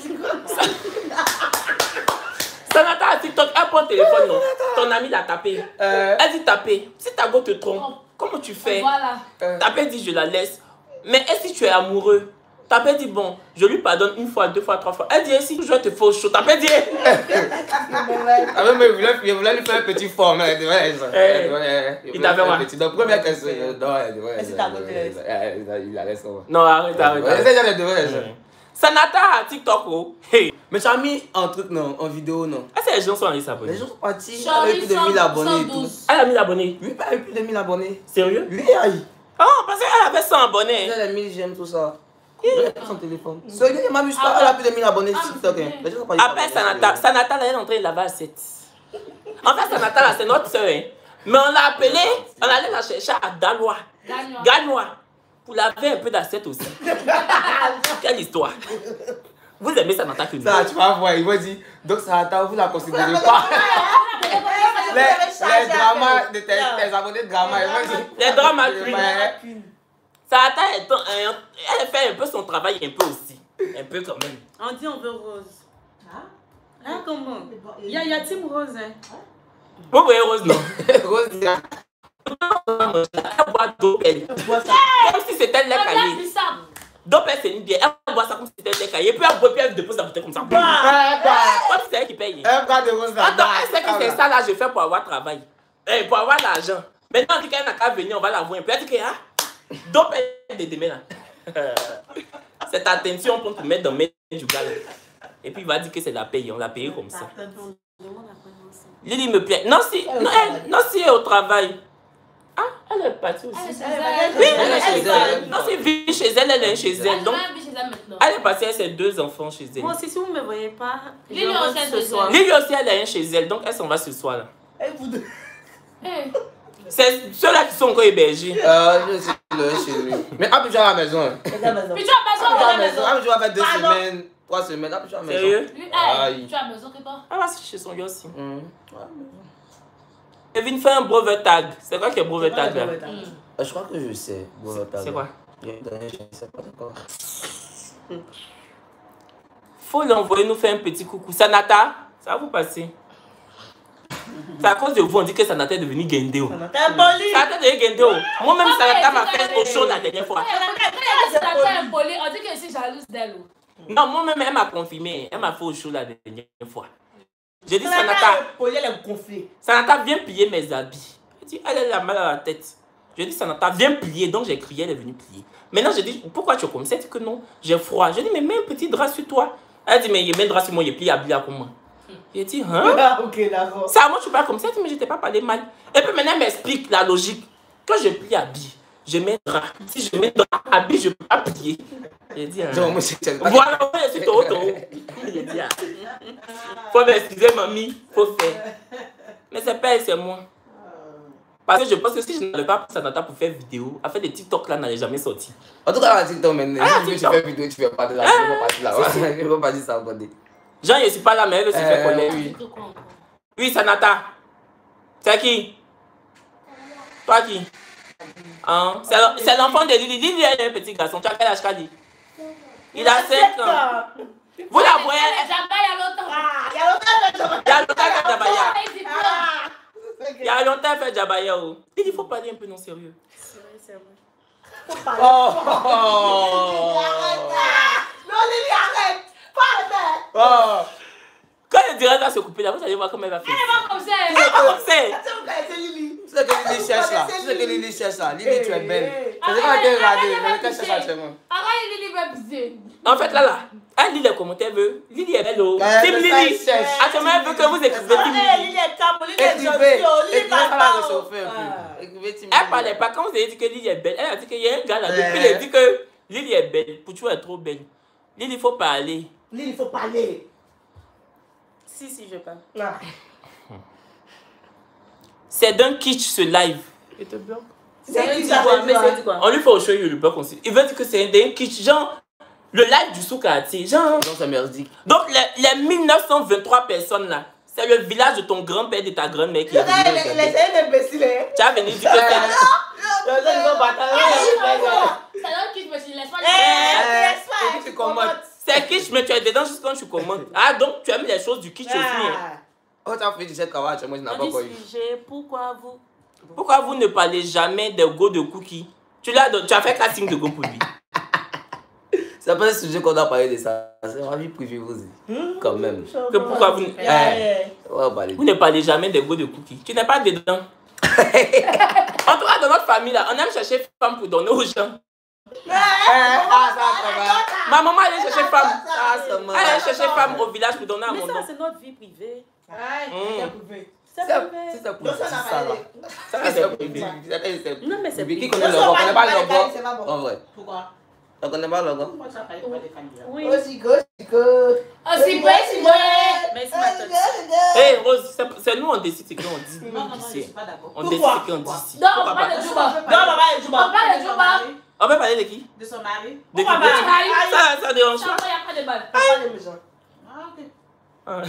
Sanata a TikTok, elle prend le téléphone, non. Ton ami l'a tapé. Elle dit taper. Si ta go te trompe, comment tu fais? Voilà. Taper dit je la laisse. Mais est-ce que tu es amoureux? Taper dit bon, je lui pardonne une fois, deux fois, trois fois. Elle dit si je vais te faire au chaud. Taper dit. Ah mais je voulais lui faire un petit forme. Il t'avait quoi? Donc première question. Il a laissé. Non, arrête. Sanata a TikTok, oh. Hey. Mais tu as mis un truc non, en vidéo non. Est-ce que les gens sont allés s'abonner? Les gens sont partis. Elle a eu plus de 1000 abonnés et tout. Elle a 1000 abonnés. Oui, elle a eu plus de 1000 abonnés. Sérieux? Oui, aïe. Ah, parce qu'elle avait 100 abonnés. Elle a 1000 j'aime tout ça. Elle a son téléphone. Sérieux, elle m'amuse pas. Elle a plus de 1000 abonnés sur TikTok. Les gens sont partis. Après Sanata, elle est entrée de laver à 7. En fait, Sanata, là, c'est notre soeur. Hein. Mais on l'a appelée, on allait la chercher à Ganois. Ganois. Pour laver un peu d'assiette aussi. Quelle histoire. Vous aimez Sanata que nous? Ça, tu vas voir, il va dire. Donc, Sanata, vous la considérez pas. Les dramas de tes abonnés de drama. Les dramas queen. Sanata, elle fait un peu son travail, un peu aussi. Un peu quand même. On dit on veut Rose. Hein, comment? Il y a Team Rose, hein. Vous voyez Rose, non? Rose, elle boit d'Opel. Comme si c'était le lait caillé. D'Opel, c'est une bière. Elle boit ça comme si c'était le lait caillé. Puis elle boit, puis elle dépose la bouteille comme ça. Comme si c'est elle qui paye. Elle de Rose. Attends, elle sait que c'est ça là, je fais pour avoir travail. Pour avoir l'argent. Maintenant, on dit qu'elle n'a qu'à venir, on va la voir un peu. Elle dit que, ah, D'Opel de demain là. Cette attention pour te mettre dans mes du gars là. Et puis il va dire que c'est la paye, on l'a payé comme ça. Lily me plaît. Non, si elle est au travail. Ah, elle est partie aussi. Oui, elle est chez elle. Non, si elle vit chez elle, elle est chez elle. Donc, elle est partie avec ses 2 enfants chez elle. Moi aussi, si vous ne me voyez pas, Lily aussi, ce soir. Lily aussi, elle est chez elle. Donc, elle s'en va ce soir là. C'est ceux-là qui sont encore hébergés. Je suis là chez lui. Mais Abidjan à la maison. Puis tu as besoin de la maison. Abidjan va faire 2 semaines, 3 semaines. Abidjan à la maison. Sérieux? Tu as besoin que toi? Elle va chez son gars aussi. Kevin fait un brevet tag. C'est quoi qui est brevet tag là? Je crois que je sais. C'est quoi? Je ne sais pas encore. Faut l'envoyer nous faire un petit coucou. Sanata, ça va vous passer. C'est à cause de vous, on dit que Sanata est devenu Gendeo. Sanata est devenu Gendeo. Moi-même, Sanata m'a fait au show la dernière fois. On dit que je suis jalouse d'elle. Non, moi-même, elle m'a confirmé. Elle m'a fait au show la dernière fois. J'ai dit Sanata, viens piller mes habits. Elle dit, elle a la mal à la tête. Je dis, Sanata, viens plier. Donc j'ai crié, elle est venue plier. Maintenant, je dis, pourquoi tu es comme ça? Elle dit que non, j'ai froid. Je dis, mais mets un petit drap sur toi. Elle dit, mais il met un drap sur moi, il plie à bien comme moi. J'ai dit, hein? Ok, d'accord. C'est à moi, tu parles comme ça. Elle dit, mais je t'ai pas parlé mal. Et puis maintenant, elle m'explique la logique. Quand je plie à billes, je mets drap. Si je mets drap à billes, je peux pas plier. J'ai dit, hein? Voilà, je suis trop. J'ai dit, faut m'excuser, mamie, faut faire. Mais c'est pas elle, c'est moi. Parce que je pense que si je n'avais pas pris Sanata pour faire vidéo, à faire des TikTok là, n'allait jamais sorti. En tout cas, la TikTok maintenant, si tu fais vidéo, tu fais pas de la Ah, tu vas partir là. Je vais pas dire ça encore. Jean, je ne suis pas là, mais elle veut se faire connaître. Oui. Oui, Sanata. C'est qui? Toi qui? Hein? C'est l'enfant de Lili. Lili est un petit garçon. Tu as quel âge, Kali? Il a 5 ans. Vous la voyez? Il y a longtemps. Il y a longtemps. Il y a longtemps qu'elle Jabaya. Il Il y a longtemps qu'elle fait Jabaya. Il faut parler un peu non sérieux. C'est vrai, c'est vrai. Oh! Non, Lili, arrête. Parle. Oh! Quand le direct va se couper là, vous allez voir comment elle va faire. va comme ça. Elle va comme ça. Vous connaissez Lili? C'est ce que Lili cherche là. C'est ce que Lili cherche là. Lili, tu es belle. C'est ce qu'on a Arrête, regardé. arrête, Mais qu'est-ce que ça arrête. fait moi? Arrête, Lili va baiser. En fait, là, elle lit les commentaires, veut. Lili est belle. Team mais ça, Lili. elle cherche. Actuellement, elle veut que vous écrivez Team Lili. Lili est calme, Lili est Écrivez. gentille, Lili Écrivez, ça va parle. réchauffer un peu. Écrivez, Tim Elle Lili. parlait pas. Quand vous avez dit que Lili est belle, elle a dit qu'il y a un gars là. Depuis, elle a dit que Lili est belle. Pour toi, elle est trop belle. Lili, il faut parler. Lili, il faut parler. Si, je parle. Ah. C'est d'un kitsch ce live. Il te bloque. C'est qui dit ça quoi? fait Mais quoi? c'est dit quoi? On lui fait au show, il le bloque aussi. Il veut dire que c'est d'un kitsch. Genre, le live du Soukati. Genre. Non, c'est merdique. Donc, les 1923 personnes là, c'est le village de ton grand-père et de ta grand-mère qui est venu. Il est un imbécile, hein? Tu as venu dire que c'est. C'est là qui me dit, laisse-moi Laisse-moi, Et puis tu commentes. C'est kitsch, mais tu es dedans juste quand tu commandes. Ah, donc tu aimes les choses du kitsch aussi. Hein. Oh, tu as fait du jet cravate, moi je n'ai pas On encore dit eu. sujet, pourquoi vous? Pourquoi vous ne parlez jamais des go de cookies? Tu as fait casting de go pour lui. C'est pas un sujet qu'on doit parler de ça. C'est ma vie privée, vous aussi. Quand même. Que pourquoi vous, On va parler. vous ne parlez jamais des go de cookies? Tu n'es pas dedans. En tout cas, dans notre famille, là, on aime chercher femme pour donner aux gens. Ah, ça va. Ma maman allait chercher femme. Ah, ça Elle allait chercher femme au village pour donner à Mais mon ça, oncle. c'est notre vie privée. C'est C'est Si privé. c'est pour dire ça là. Ça c'est privé. Non, mais c'est Qui privé. connaît le logo? On connaît pas le logo. c'est pas bon. En vrai. Pourquoi? On connaît pas le logo. Oui. Aussi go. Aussi, ouais. Merci, ma tante. Hé, Rose, c'est nous on décide ce qu'on dit. Ici. On décide Pourquoi? ce qu'on dit ici. Non, on Pourquoi parle pas? de Juba. Non, maman, je On parle de Juba. On peut parler de qui? De son mari. De qui? Pourquoi pas? Ça dérange pas. Il n'y a pas de balle. Pas de maison. Ah, ok. Ah.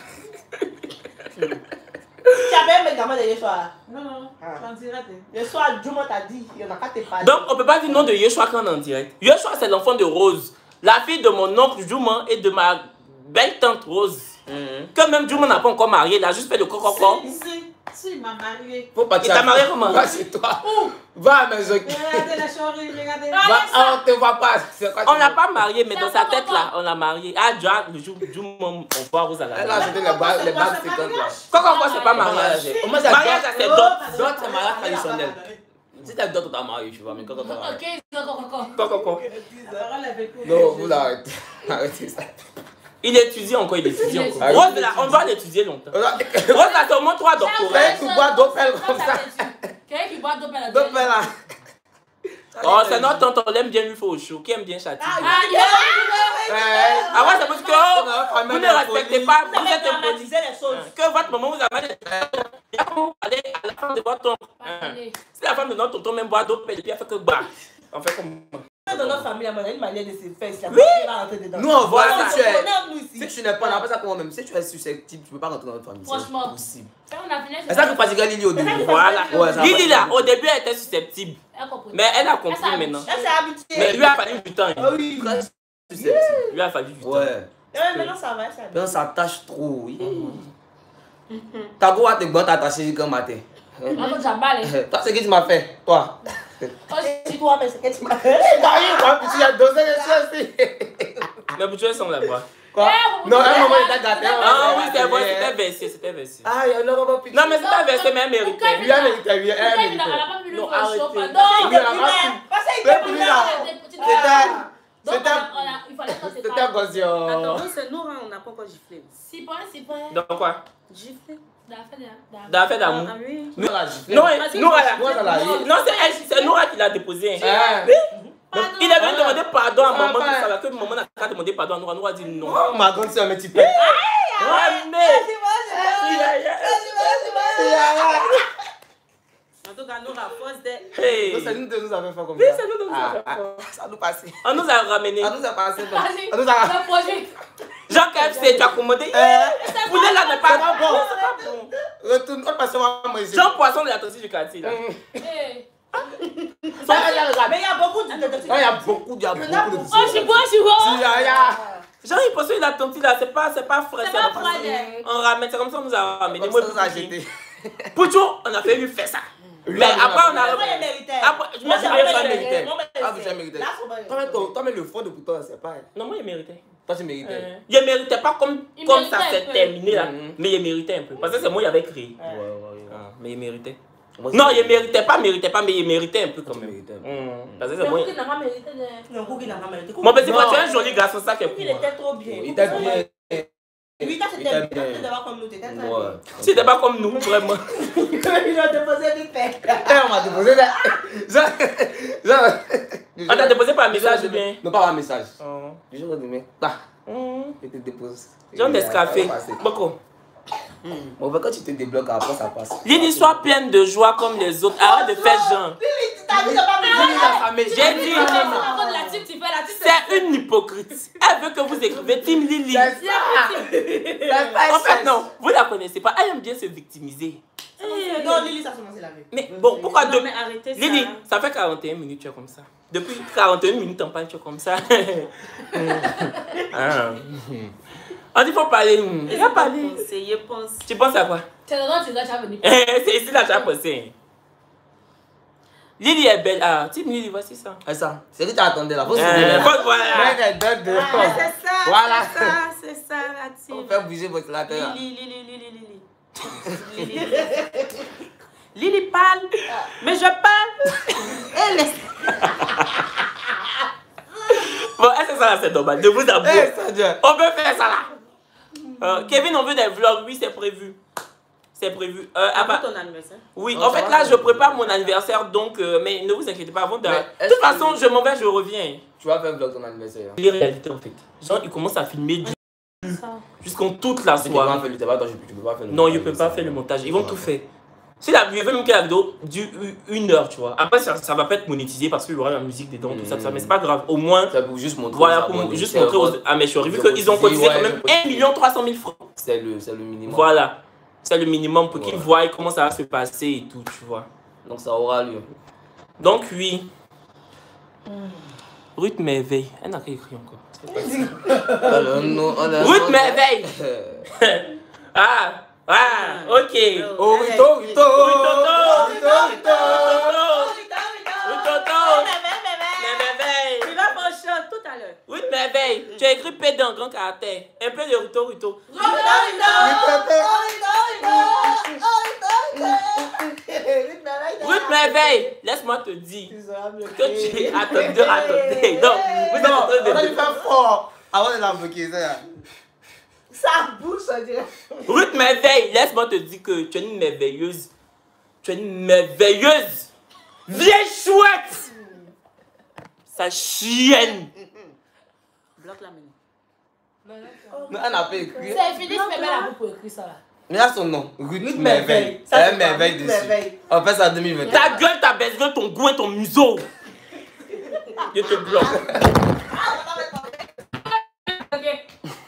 Tu avais un médicament de hier soir. Non, non, je suis en direct. Le soir, Juma t'a dit, il n'y en a qu'à te parler. Donc, on ne peut pas dire nom de Yeshua quand on est en direct. Yeshua, c'est l'enfant de Rose, la fille de mon oncle Juma et de ma belle-tante Rose. Que même Juma n'a pas encore marié, il a juste fait le coco. Si, il m'a marié. Faut partir. Il t'a marié comment? Va chez toi. Va à la maison. Regardez la chérie, regardez. On te voit pas. On l'a pas marié, mais dans sa tête là, on l'a marié. Ah, Joa, le jour Juma, on voit Rose à la Elle maison. a acheté les bagues 50 là. Coco, c'est pas mariage. Au moins, c'est Mariage, dot. c'est dot. Dot, c'est mariage traditionnel. Si t'as dot, t'as marié, tu vois. Mais coco, Ok, Coco. La parole avec vous. non, vous l'arrêtez. Arrêtez ça. Il étudie encore, il étudie encore. Ah, Rose, là, on va l'étudier longtemps. Rose, là, c'est au moins 3 doctorats. Tu bois d'Opel comme ça. Quelqu'un qui boit d'Opel. D'Opel là. Oh, c'est notre tante, on l'aime bien lui faire au show, qui aime bien châtier. Ah, il y a Ah ouais, c'est parce que oh, vous ne respectez pas, vous êtes impoli. les choses. Que votre maman vous a mal. Il y a comment aller à la femme de votre oncle. Si la femme de notre tonton même boit d'autres pelles, et puis elle fait que bah. On fait comme. Dans notre famille, on a une manière de se faire. Oui. Nous, on voit Voilà, si tu es. nous ici. Si tu n'es pas, on appelle ça comment même. Si tu es susceptible, tu peux pas rentrer dans notre famille. Franchement. C'est possible. On a fini. C'est ça que pratiquait Lily au début. Voilà. Ouais, ça Lily va. là, au début elle était susceptible. Mais elle a compris maintenant. Elle s'est habituée. Mais lui a fallu du temps. Ah oui. Très susceptible. Lui a fallu du temps. Ouais. Maintenant, ça va, ça va. Quand ça tâche trop, oui. T'as quoi te bon t'attacher comme matin? On va j'emballe. Toi, c'est qui tu m'as fait? Toi. C'est toi, mais c'est que tu m'as fait. Tu as dosé les choses aussi. Mais pour tu es sans la voix. Quoi? Non, un moment, il t'a gâté. Ah oui, c'est vrai, c'était versé, c'était versé. Ah, il y en aura plus. Non, mais c'était versé, mais elle méritait. Oui, elle méritait, oui, elle Elle méritait. n'a pas pu lui Non, faire arrêtez. chauffe. Oui, Non, elle a pas pu. Parce qu'il Mais plus là. donc C'était il fallait qu'on se c'était parle. conscient. Attends, c'est nous, on n'a pas encore giflé. Si pas, si pas. Donc quoi? Giflé? Dans la fête d'amour. Ah oui. Nous, on l'a giflé. Non, Vas-y, Noura, Moi, ça l'a non, c'est elle, c'est Noura qui l'a déposé. Ah. Il est venu demander pardon à maman, Ah, tout ça, là, que maman n'a qu'à demander pardon à Noura. Noura dit non. Oh, ma grande soeur, mais tu peux. Ouais, mais. En tout cas, nous, à force de... Hey. Donc, c'est nous deux nous avons fait comme Oui, ça. c'est nous deux, nous Ah, avons fait ah, quoi? ça nous passait. On nous a ramené. Ça nous a passé. Vas-y, Ça nous a... le projet. Jean KFC, tu as commandé. Poulet là n'est pas bon. C'est pas bon. Retourne, on passe moi ici. Jean Poisson de la Tossie du quartier là. Eh. Mais il y a beaucoup de Il y a beaucoup de Oh, je suis bon, je suis bon. Jean il poisson de la Tossie là, c'est pas frais. C'est pas frais. On ramène, c'est comme ça on nous a ramené. Comme Moi, ça, nous a jeté. Pouchou, on a fait lui faire ça. Mais après on a. Moi, il méritait. Après, je me suis Moi, pas j'ai mérité. Moi, Ah, vous avez mérité. Là, c'est Toi, mais le fond de bouton, c'est pas. Non, moi il méritait. Toi, tu méritais. Je méritais pas comme Il ça méritait s'est un peu. terminé là. Mhm. Mais il méritait un peu. Parce que c'est moi qui avais créé. Ouais. Ah, mais il méritait. Non, il méritait pas, mais il méritait un peu quand Tu même. méritais. Parce que c'est Mais moi. vous, il n'a pas mérité de... Non, Google n'a pas mérité. Mon petit frère, Non. tu es un joli garçon, ça qui est Il cool. était trop bien. Il t'a bien. Lui, quand Il c'était t'a bien, bien. tu devais comme nous, t'étais très bien. Ouais. Si t'es pas comme nous, vraiment. Il a déposé vite fait. On m'a déposé ça. On t'a déposé par message ou bien? Non, pas par message. Oh. Du jour au demain. Bah, je te dépose. Jean Descafé. Beaucoup. Bon, quand tu te débloques, après ça passe. Lydie, sois pleine de joie comme les autres. Arrête de faire genre. T'as vu, t'as pas vu. J'ai dit, La type, tu fais la type. c'est une hypocrite. Elle veut que vous écrivez Team Lily. C'est En fait, non, vous la connaissez pas. Elle aime bien se victimiser. Non, Lily, ça commence la vie. Mais bon, pourquoi Non, deux... mais arrêtez ça. Lily, ça fait 41 minutes, tu es comme ça. Depuis 41 minutes, on parle, tu es comme ça. Ah. On dit, il faut parler. Il a parlé. Pense. Tu penses à quoi? C'est le nom, tu dois venir. C'est ici là, tu as pensé. Lily est belle. Ah, Team Lily, voici ça. C'est ça. C'est que tu attendais là. Faut se Voilà. Elle donne de C'est ça, Voilà. c'est ça, la On team. fait bouger votre latin. Lily. Lily parle, mais je parle. Elle est... Bon, est-ce que ça là, c'est normal? Je vous avoue. Eh, ça Dieu. On peut faire ça là. Kevin, on veut des vlogs. Oui, c'est prévu. C'est prévu. Avant ton anniversaire. Oui, Non, en ça fait, va, là, ça je va. prépare mon anniversaire, donc, mais ne vous inquiétez pas, avant de... Mais De est-ce toute façon, que- je m'en vais, je reviens. Tu vas faire un vlog ton anniversaire. Les réalités, en fait. Genre, il commence à filmer jusqu'en toute la Tu peux pas soirée. faire le tabac, tu peux pas faire le Non, montage. il ne peut pas faire le montage. Ils vont tout faire. Si la vidéo, même que la vidéo dure 1 heure, tu vois. Après, ça va pas être monétisé parce qu'il y aura la musique dedans, tout ça, mais c'est pas grave. Au moins, Ça pour juste montrer. voilà, aux pour abonnés. juste C'est montrer votre- à mes chéris, vu ils ont qu'ils ont cotisé, cotisé ouais, quand même ils ont 1 300 000 francs. C'est le minimum. Voilà. C'est le minimum pour qu'ils Ouais. voient comment ça va se passer et tout, tu vois. Donc ça aura lieu. Donc, oui. Ruth Merveille. Elle n'a qu'à écrire encore. C'est pas ça. Ruth Merveille. Ok. Oh, Rito. Merveille. Tu vas pour shot tout à l'heure. Ruth Merveille. Tu as écrit P dans grand caractère. Un peu de Rito. Ruth Merveille. Laisse-moi te dire que tu es... Attendez. Donc, vous êtes en train On va lui de... faire fort avant de l'invoquer, ça. Ça bouge, ça dirait. Ruth Merveille, laisse-moi te dire que tu es une merveilleuse. Tu es une merveilleuse. Vieille chouette. Sa chienne. Bloque la minute. Non, elle n'a pas écrit. C'est fini, je mets la boucle pour écrire ça là. Mais là, son nom. Ruth Ruth Merveille. Merveille. Ça, Elle c'est est merveille Ruth dessus. Merveille. On fait ça en 2021. Ta gueule, ta baisse-gueule, ton goût et ton museau. Je te bloque. Ok.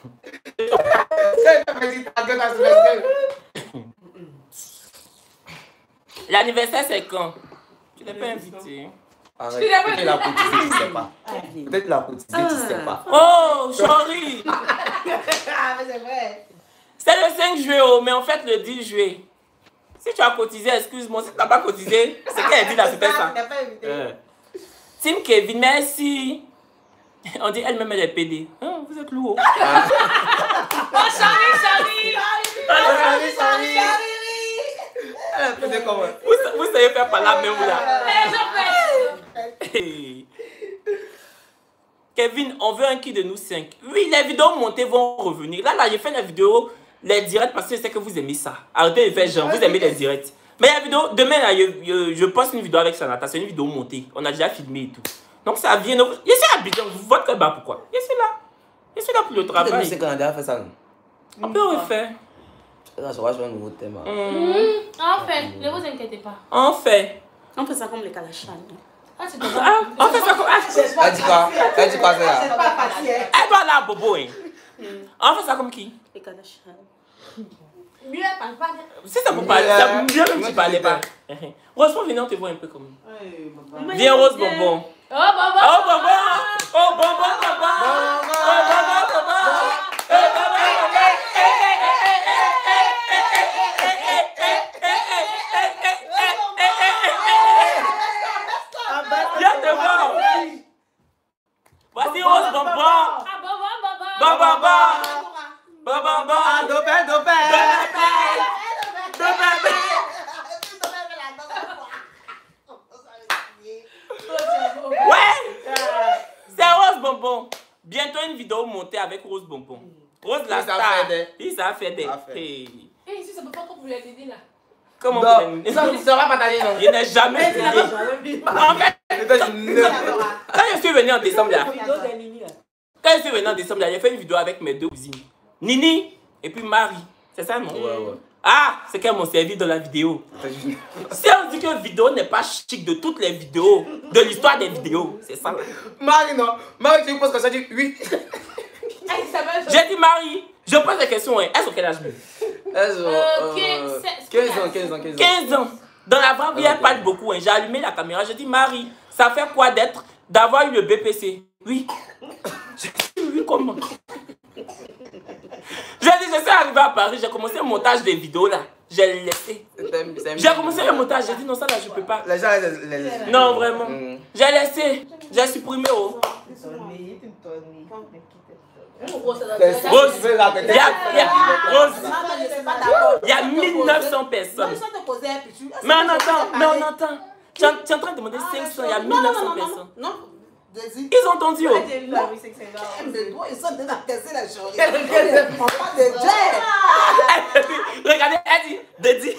L'anniversaire, c'est quand? Tu n'es pas invité. Arrête. Peut-être la cotisé, tu sais pas. Peut-être la cotisé, tu sais pas. Oh, chérie. Ah, mais c'est vrai. C'est le 5 juillet, oh, mais en fait le 10 juillet. Si tu as cotisé, excuse-moi, si tu n'as pas cotisé, c'est qu'elle dit là, c'était ça. Tu n'as pas invité. Team Kevin, merci. On dit elle-même, elle est PD. Hein, vous êtes lourd. Oh, Charlie. Vous savez faire par là même, vous là. Hey, Kevin, on veut un qui de nous 5. Oui, les vidéos montées vont revenir. Là, j'ai fait la vidéo, les directs, parce que je sais que vous aimez ça. Arrêtez de faire genre, vous aimez les directs. Mais la vidéo, demain, là, je poste une vidéo avec Sanata. C'est une vidéo montée. On a déjà filmé et tout. Donc ça vient. Je suis habitué. Votre bas, pourquoi? Je suis là. Je suis là pour le travail. C'est qu'on a déjà fait ça. On peut refaire. Ça sera sur un nouveau thème. Enfin, ne vous inquiétez pas. On fait. On fait ça comme les Kalachan. Ah, c'est On fait ça comme. Elle dit quoi? Elle dit quoi, ça? Elle doit aller à Bobo. Hein. On fait ça comme qui? Les Kalachan. mieux, elle parle pas. Si ça vous parle, ça vous bien même si tu parlais pas. Rose, pour venir, on te voit un peu comme. Viens, Rose Bonbon. Oh, Bonbon. Oh, Bonbon. Oh, Bonbon, Bonbon. Oh, Bonbon, Bonbon. Viens te voir. Voici Rose Bonbon. Ah, Bonbon, Bonbon. Bonbon, Bonbon, Bonbon. Dopin. Ouais, c'est Rose Bonbon. Bientôt une vidéo montée avec Rose Bonbon. Rose la star. Il s'est fait des. Eh, ici, ça peut pas comme pour les Dédé là. Comment Non, vous ça ne sera pas taillé, non. Il n'est jamais dit. En fait, quand je suis venu en décembre là, j'ai fait une vidéo avec mes deux cousines. Nini et puis Marie. C'est ça, non? Ouais. Ah, c'est qu'elles m'ont servi dans la vidéo. Si on dit que vidéo n'est pas chic de toutes les vidéos, de l'histoire des vidéos, c'est ça. Marie, non. Marie, tu me poses comme ça, tu dis oui. J'ai dit Marie, je pose des questions. Hein. Elles ont quel âge? 15 ans. Dans la vraie vie, elle parle beaucoup. Hein. J'ai allumé la caméra. J'ai dit Marie, ça fait quoi d'avoir eu le BPC? Oui. J'ai dit oui, comment? J'ai dit, je suis arrivé à Paris, j'ai commencé le montage des vidéos là. J'ai laissé. J'ai commencé le montage, j'ai dit non, ça là, je peux pas. Les gens, Non, vraiment. J'ai laissé. J'ai supprimé. Oh. Rose, il y a 1900 personnes. Mais on entend. Tu es en train de demander 500, il y a 1900 personnes. Non. Ils ont entendu. Oh. Ils sont en train d'encaisser la journée. Regardez, elle dit, Dédi.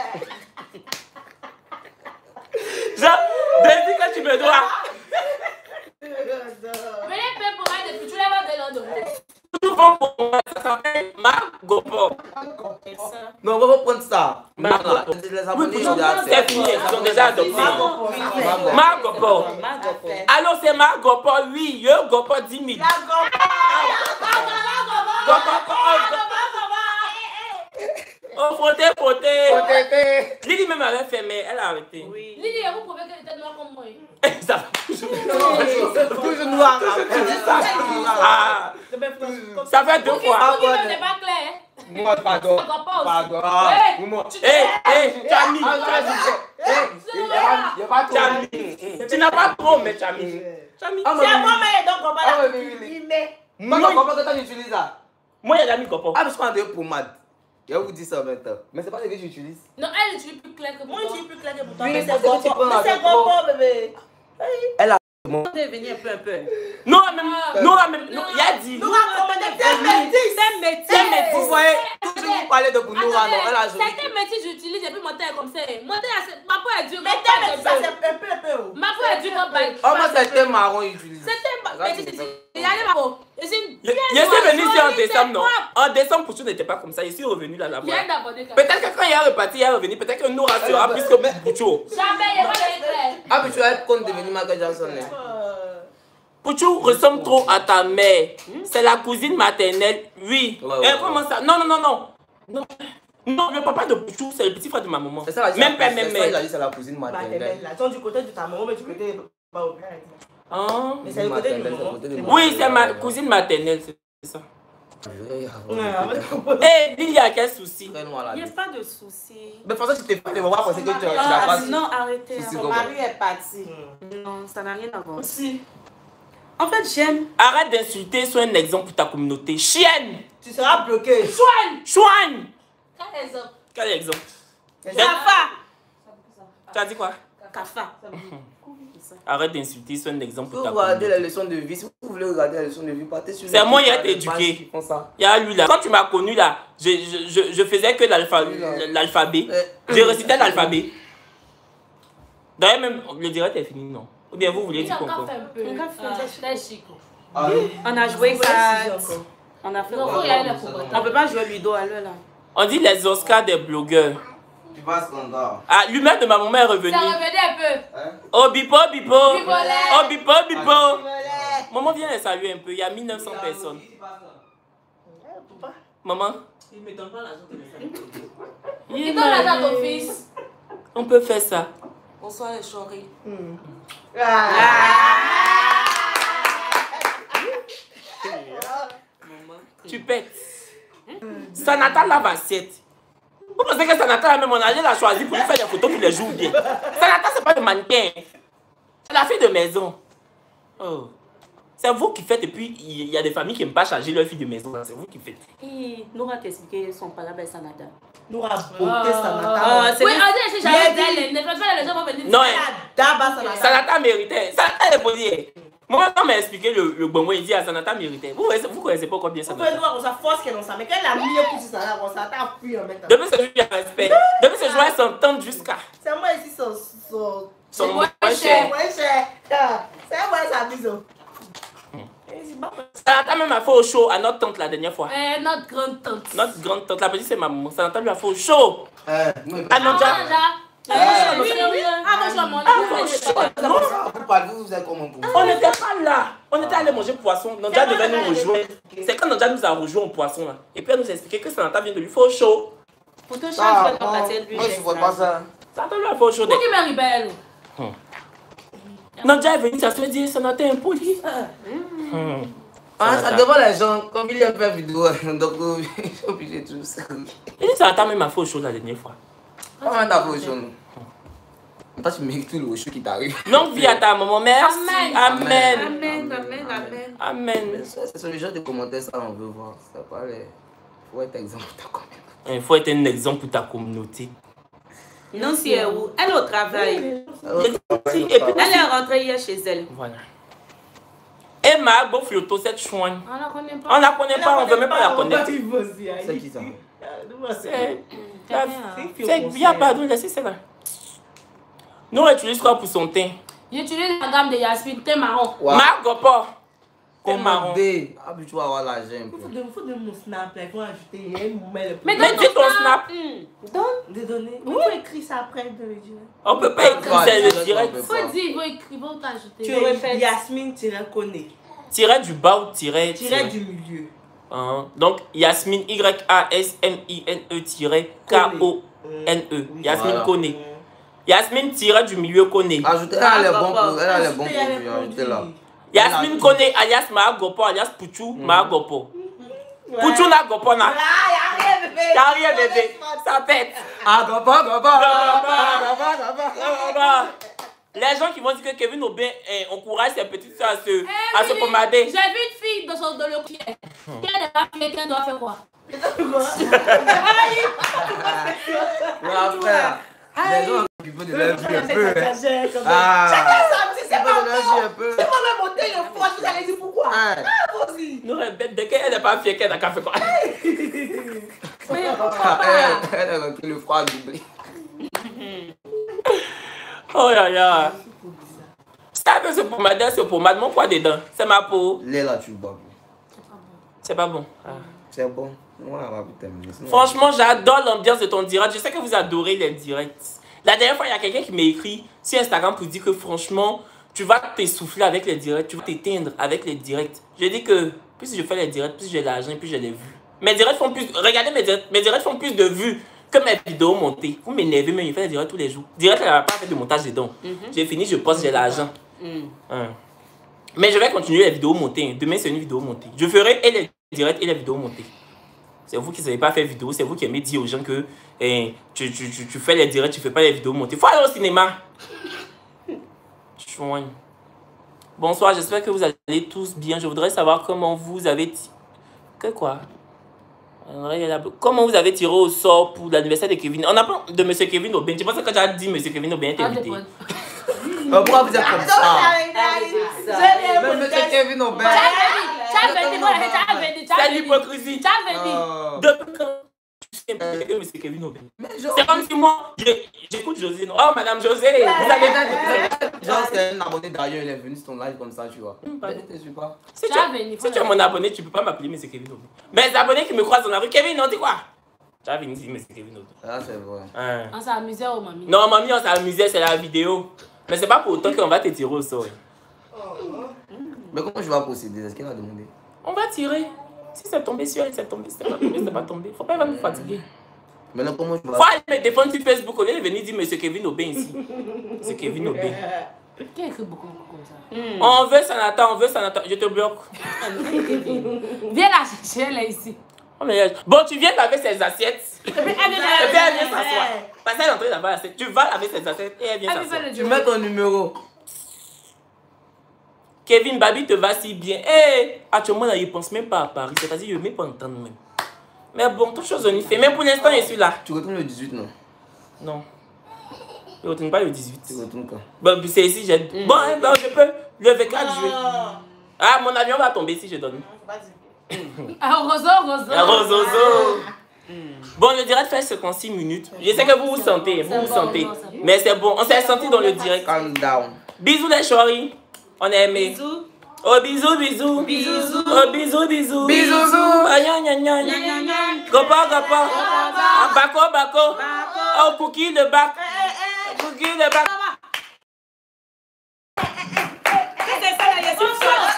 Genre, Dédi, quand tu me dois. Venez faire pour moi depuis tu l'as pas de l'ordre. Souvent pour moi, ça s'appelle Margopop. Non, on va reprendre ça. Les abonnés, C'est fini, ils sont déjà adoptés. Margopop. Alors c'est Margopop, oui, yo, Gopop 10 000. Oh, frotté. Lily même avait fait, mais elle a arrêté. Lily, vous prouvez qu'elle était noire comme moi. Ça va toujours. toujours noir. Ça fait 2 fois. Vous n'est pas clair. Moi, pardon. Chami. Tu n'as pas trop, mais Chami. C'est moi, mais donc on va la. Moi, comment que tu utilises ça? Moi, il y a mis Gopop. Ah, parce qu'on a des pommades. Je vais vous dire ça maintenant. Mais c'est pas ce que j'utilise. Non, elle utilise plus clair que Moi, moi. je suis plus clair que pour toi. Oui, Mais c'est c'est gros, bébé. Elle a. On est venu un peu. Non, même, il a dit. Nous c'est Vous voyez, toujours vous parlez de Bounoura, non? Elle a joué. Certains métiers j'utilise et puis mon teint est comme ça. Mon teint, ma peau est dure. Mais ça, c'est un peu. Ma peau est dure comme bague. Oh, moi, c'était marron utilisé. C'était regardez ma peau. Je suis venu ici en décembre, non? En décembre, Pouchou n'était pas comme ça. Je suis revenu là, Il y a un abonné. peut-être que quand il est reparti, il est revenu. Peut-être que Noura sera plus que Pouchou. Jamais, il n'y a pas de clair. Ah, mais tu vas être compte devenir Michael Jackson. Pouchou ressemble trop à ta mère. C'est la cousine maternelle. Oui. Comment ça? Non. Non, le papa de Pouchou, c'est le petit frère de ma maman. Même père, même mère. C'est la cousine maternelle. Ils sont du côté de ta maman, mais du côté de pas au père. Ah. Mais c'est le côté de maman. Oui, c'est ma cousine maternelle, c'est ça. Eh, il y a quel souci? Il n'y a pas de souci. Mais de toute façon, tu t'es pas de voir parce que tu n'as pas. Non, arrêtez. Son mari est parti. Non, ça n'a rien à voir. Si. En En fait, j'aime. Arrête d'insulter, sois un exemple pour ta communauté. Chienne. Tu seras bloqué. Chouane. Quel exemple? Quel exemple? Kafa. Tu as dit quoi? Kafa. Arrête d'insulter, sois un exemple pour ta Regardez la communauté. leçon de vie. Si vous voulez regarder la leçon de vie, partez sur C'est moi qui ai les été pages éduqué. qui font ça. Il y a lui là. Quand tu m'as connu là, je faisais que l'alphabet. Je récitais l'alphabet. D'ailleurs, même le direct est fini, non? Ou bien vous voulez Il dire a quoi encore encore? fait un peu. On a fait Très chic. On a joué cartes. On a fait. Non, faut y aller pour On peut pas jouer Ludo à l'heure là. On dit les Oscars des blogueurs. Tu vas scandale. Ah, l'humain de ma maman est revenu. Ça revenait un peu. Oh, bipo, bipo. Bipolet. Oh, bipo, bipo. Maman, viens les saluer un peu. Il y a 1900 personnes. Maman. Il me donne pas l'argent de mes Il donne l'argent à ton fils. On peut faire ça. Bonsoir les choris. Tu pètes. Sanata lave assiette. Vous pensez que Sanata, là, même on allait la choisir pour lui faire des photos pour les jours bien. Sanata, c'est pas le mannequin. C'est la fille de maison. Oh. C'est vous qui faites et puis il y a des familles qui n'aiment pas changer leur fille de maison. C'est vous qui faites. Et Nora t'expliquer son palabre Sanada. Nous raboter Sanata. Ah, c'est Oui, bien. on dit que j'avais d'elle. Ne faites pas les gens vont venir. Non, D'abord Sanata. Sanata méritait. Sanata est posé. Moi, quand m'a expliqué le bon mot, il dit à Sanata méritait. Vous connaissez pas combien On peut Sanata. nous voir sa force qu'elle en ça. Mais quand elle a mis pour ça, on s'attend à fuir en même temps. Depuis ce jour, il y a respect. Depuis ce jour, elles s'entendent jusqu'à C'est moi ici son. son moins moins cher. cher. Ouais, cher. C'est moi sa maison. Sanata même a fait au show à notre tante la dernière fois. Notre grande tante. Notre grande tante, la petite c'est ma maman. Sanata lui a fait au show. À Ah, Nodja. moi, je vais manger. Vous êtes comment pour On n'était pas là. On était allé manger poisson. Nodja devait nous rejoindre. C'est quand Nodja nous a rejoint au poisson là. Et puis elle nous a expliqué que Sanata vient de lui faire au show. Pour te changer de partir de lui. Moi, je vois pas ça. Sanata lui a fait au show. Pour qui me rebelle? Nodja est venu, ça se fait dire Sanata est impoli. Ah, ça dépend des gens. Comme il y a fait vidéo, donc je suis obligé de tout ça. Il dit Sanata même a fait au show la dernière fois. Comment t'as fait au show, non? Toi, tu mérites tout le show qui t'arrive. Longue vie à ta maman. Merci. Amen. Amen. Amen. C'est sur le genre de commentaires, ça, on veut voir. C'est pas les. Faut être exemple pour ta communauté. Il faut être un exemple pour ta communauté. Non, si elle est où? Elle est au travail. Et puis, Elle est rentrée hier chez elle. voilà. Et ma beau flotto, cette chouine. On la connaît On pas. la connaît pas, on veut même pas la connaître. C'est qui ça? C'est bien, pardon, laissez ça là. Nous, on utilise quoi pour son teint? J'utilise la gamme de Yasmine, thé marron. Margot pas. C'est marron. Commandé. Ah, puis tu vas avoir l'argent un peu. Faut de mon snap, là, il faut ajouter. Il y a une moumelle. Mais Mais dis ton snap. De donner. Il faut écrire ça après de le dire. On peut pas écrire ça le direct. Faut dire, il faut écrire, il faut t'ajouter. Tu répètes Yasmine-Connaît. Tiret du bas ou tiret Tiret du milieu. Donc, Yasmine, Y-A-S-M-I-N-E-K-O-N-E. Yasmine Voilà. connaît. Yasmine tiret du milieu connaît. Ajoutez, elle a les bons produits. Elle a les bons Ajoutez, produits. Ajoutez là. Yasmine connaît alias Mahagopo, alias Puchu Mahagopo. Puchu na gopo na. Y'a rien bébé. Ça pète. Ah, gaba. Les gens qui vont dire que Kevin Aubin encourage ses petites soeurs à se pommader. J'ai vu une fille dans le pied. Qu'elle n'est pas fière, qu'elle doit faire quoi? Les gens qui veulent de leur vie un peu. Ah, C'est pas de leur vie un peu. C'est pas même monter le foie, vous allez dire pourquoi. Ah. Vas-y. Nous, dès qu'elle n'est pas fière, qu'elle n'a qu'à faire quoi. Elle a rentré le froid doublé. Oh là là. Ça veut se pommader, c'est pommade. Mon quoi dedans? C'est ma peau. Lait là, tu bois. C'est pas bon. Ah. C'est bon. On va terminer. Franchement, j'adore l'ambiance de ton direct. Je sais que vous adorez les directs. La dernière fois, il y a quelqu'un qui m'a écrit sur Instagram pour dire que franchement, tu vas t'essouffler avec les directs, tu vas t'éteindre avec les directs. J'ai dit que plus je fais les directs, plus j'ai l'argent, plus j'ai les vues. Mes directs font plus... Regardez mes directs font plus de vues que mes vidéos montées. Vous m'énervez, mais je fais des directs tous les jours. Direct, elle n'a pas fait de montage dedans. J'ai fini, je poste, j'ai l'argent. Mais je vais continuer les vidéos montées. Demain, c'est une vidéo montée. Je ferai et les directs et les vidéos montées. C'est vous qui ne savez pas faire vidéo, c'est vous qui aimez dire aux gens que tu fais les directs, tu ne fais pas les vidéos montées. Il faut aller au cinéma. Chouin. Bonsoir, j'espère que vous allez tous bien. Je voudrais savoir comment vous avez... Que quoi? Comment vous avez tiré au sort pour l'anniversaire de Kevin? On a pas de M. Kevin Aubin. Tu penses que quand tu as dit M. Kevin Aubin est invité? Pourquoi vous êtes comme ça? Même M. Kevin Aubin. C'est l'hypocrisie. Depuis quand tu sais que M. Kevin Aubin? C'est comme si moi, j'écoute José. Oh, Madame José, vous avez dit... Genre, c'est un abonné d'ailleurs, il est venu sur ton live comme ça, tu vois. Si tu es mon abonné, tu ne peux pas m'appeler M. Kevin Aubin. Mais les abonnés qui me croisent dans la rue, Kevin, on dit quoi? Tu as venu ici, M. Kevin Aubin. Ah, c'est vrai. On s'est amusé au mamie. Non, mamie, on s'est amusé, c'est la vidéo. Mais c'est pas pour autant qu'on va te tirer au sort. Mais comment je vais procéder? Est-ce qu'elle a demandé? On va tirer. Si c'est tombé sur elle, c'est tombé. Si c'est pas tombé, c'est pas tombé. Faut pas nous fatiguer. Maintenant, comment je vais... Faut aller me défendre sur Facebook. On est venu dire M. Kevin Aubin ici. M. Kevin Aubin. Qui a écrit beaucoup comme ça? On veut Sanata, on veut Sanata. Je te bloque. Viens la chercher, elle est ici. Oh, mais... Bon, tu viens laver ses assiettes. Et puis elle vient s'asseoir. Parce qu'elle est en train de laver l'assiette. Tu vas laver ses assiettes et elle vient s'asseoir. Tu mets ton numéro. Kevin, Babi te va si bien. Eh, actuellement, il ne pense même pas à Paris. C'est-à-dire, il ne veut même pas entendre même. Mais bon, toute chose on y fait. Même pour l'instant, je suis là. Tu retournes le 18, non? Non. Je ne retourne pas le 18. Tu retournes quand? Bon, c'est ici, j'ai... Bon, je peux. Le 24 juillet. Ah, mon avion va tomber si je donne. Roso. Bon, le direct fait 56 minutes. Je sais que vous vous sentez. Vous vous sentez. Mais c'est bon. On s'est senti dans le direct. Calm down. Bisous les choris. On est aimés. Bisous. Oh bisous, bisous. Bisous. Oh bisous, bisous. Bisous. Ah, gna, gna, gna. Gopa, gopa. Ah, bako, bako. Oh, cookie de bac. Cookie de bac. C'est ça, là, il y a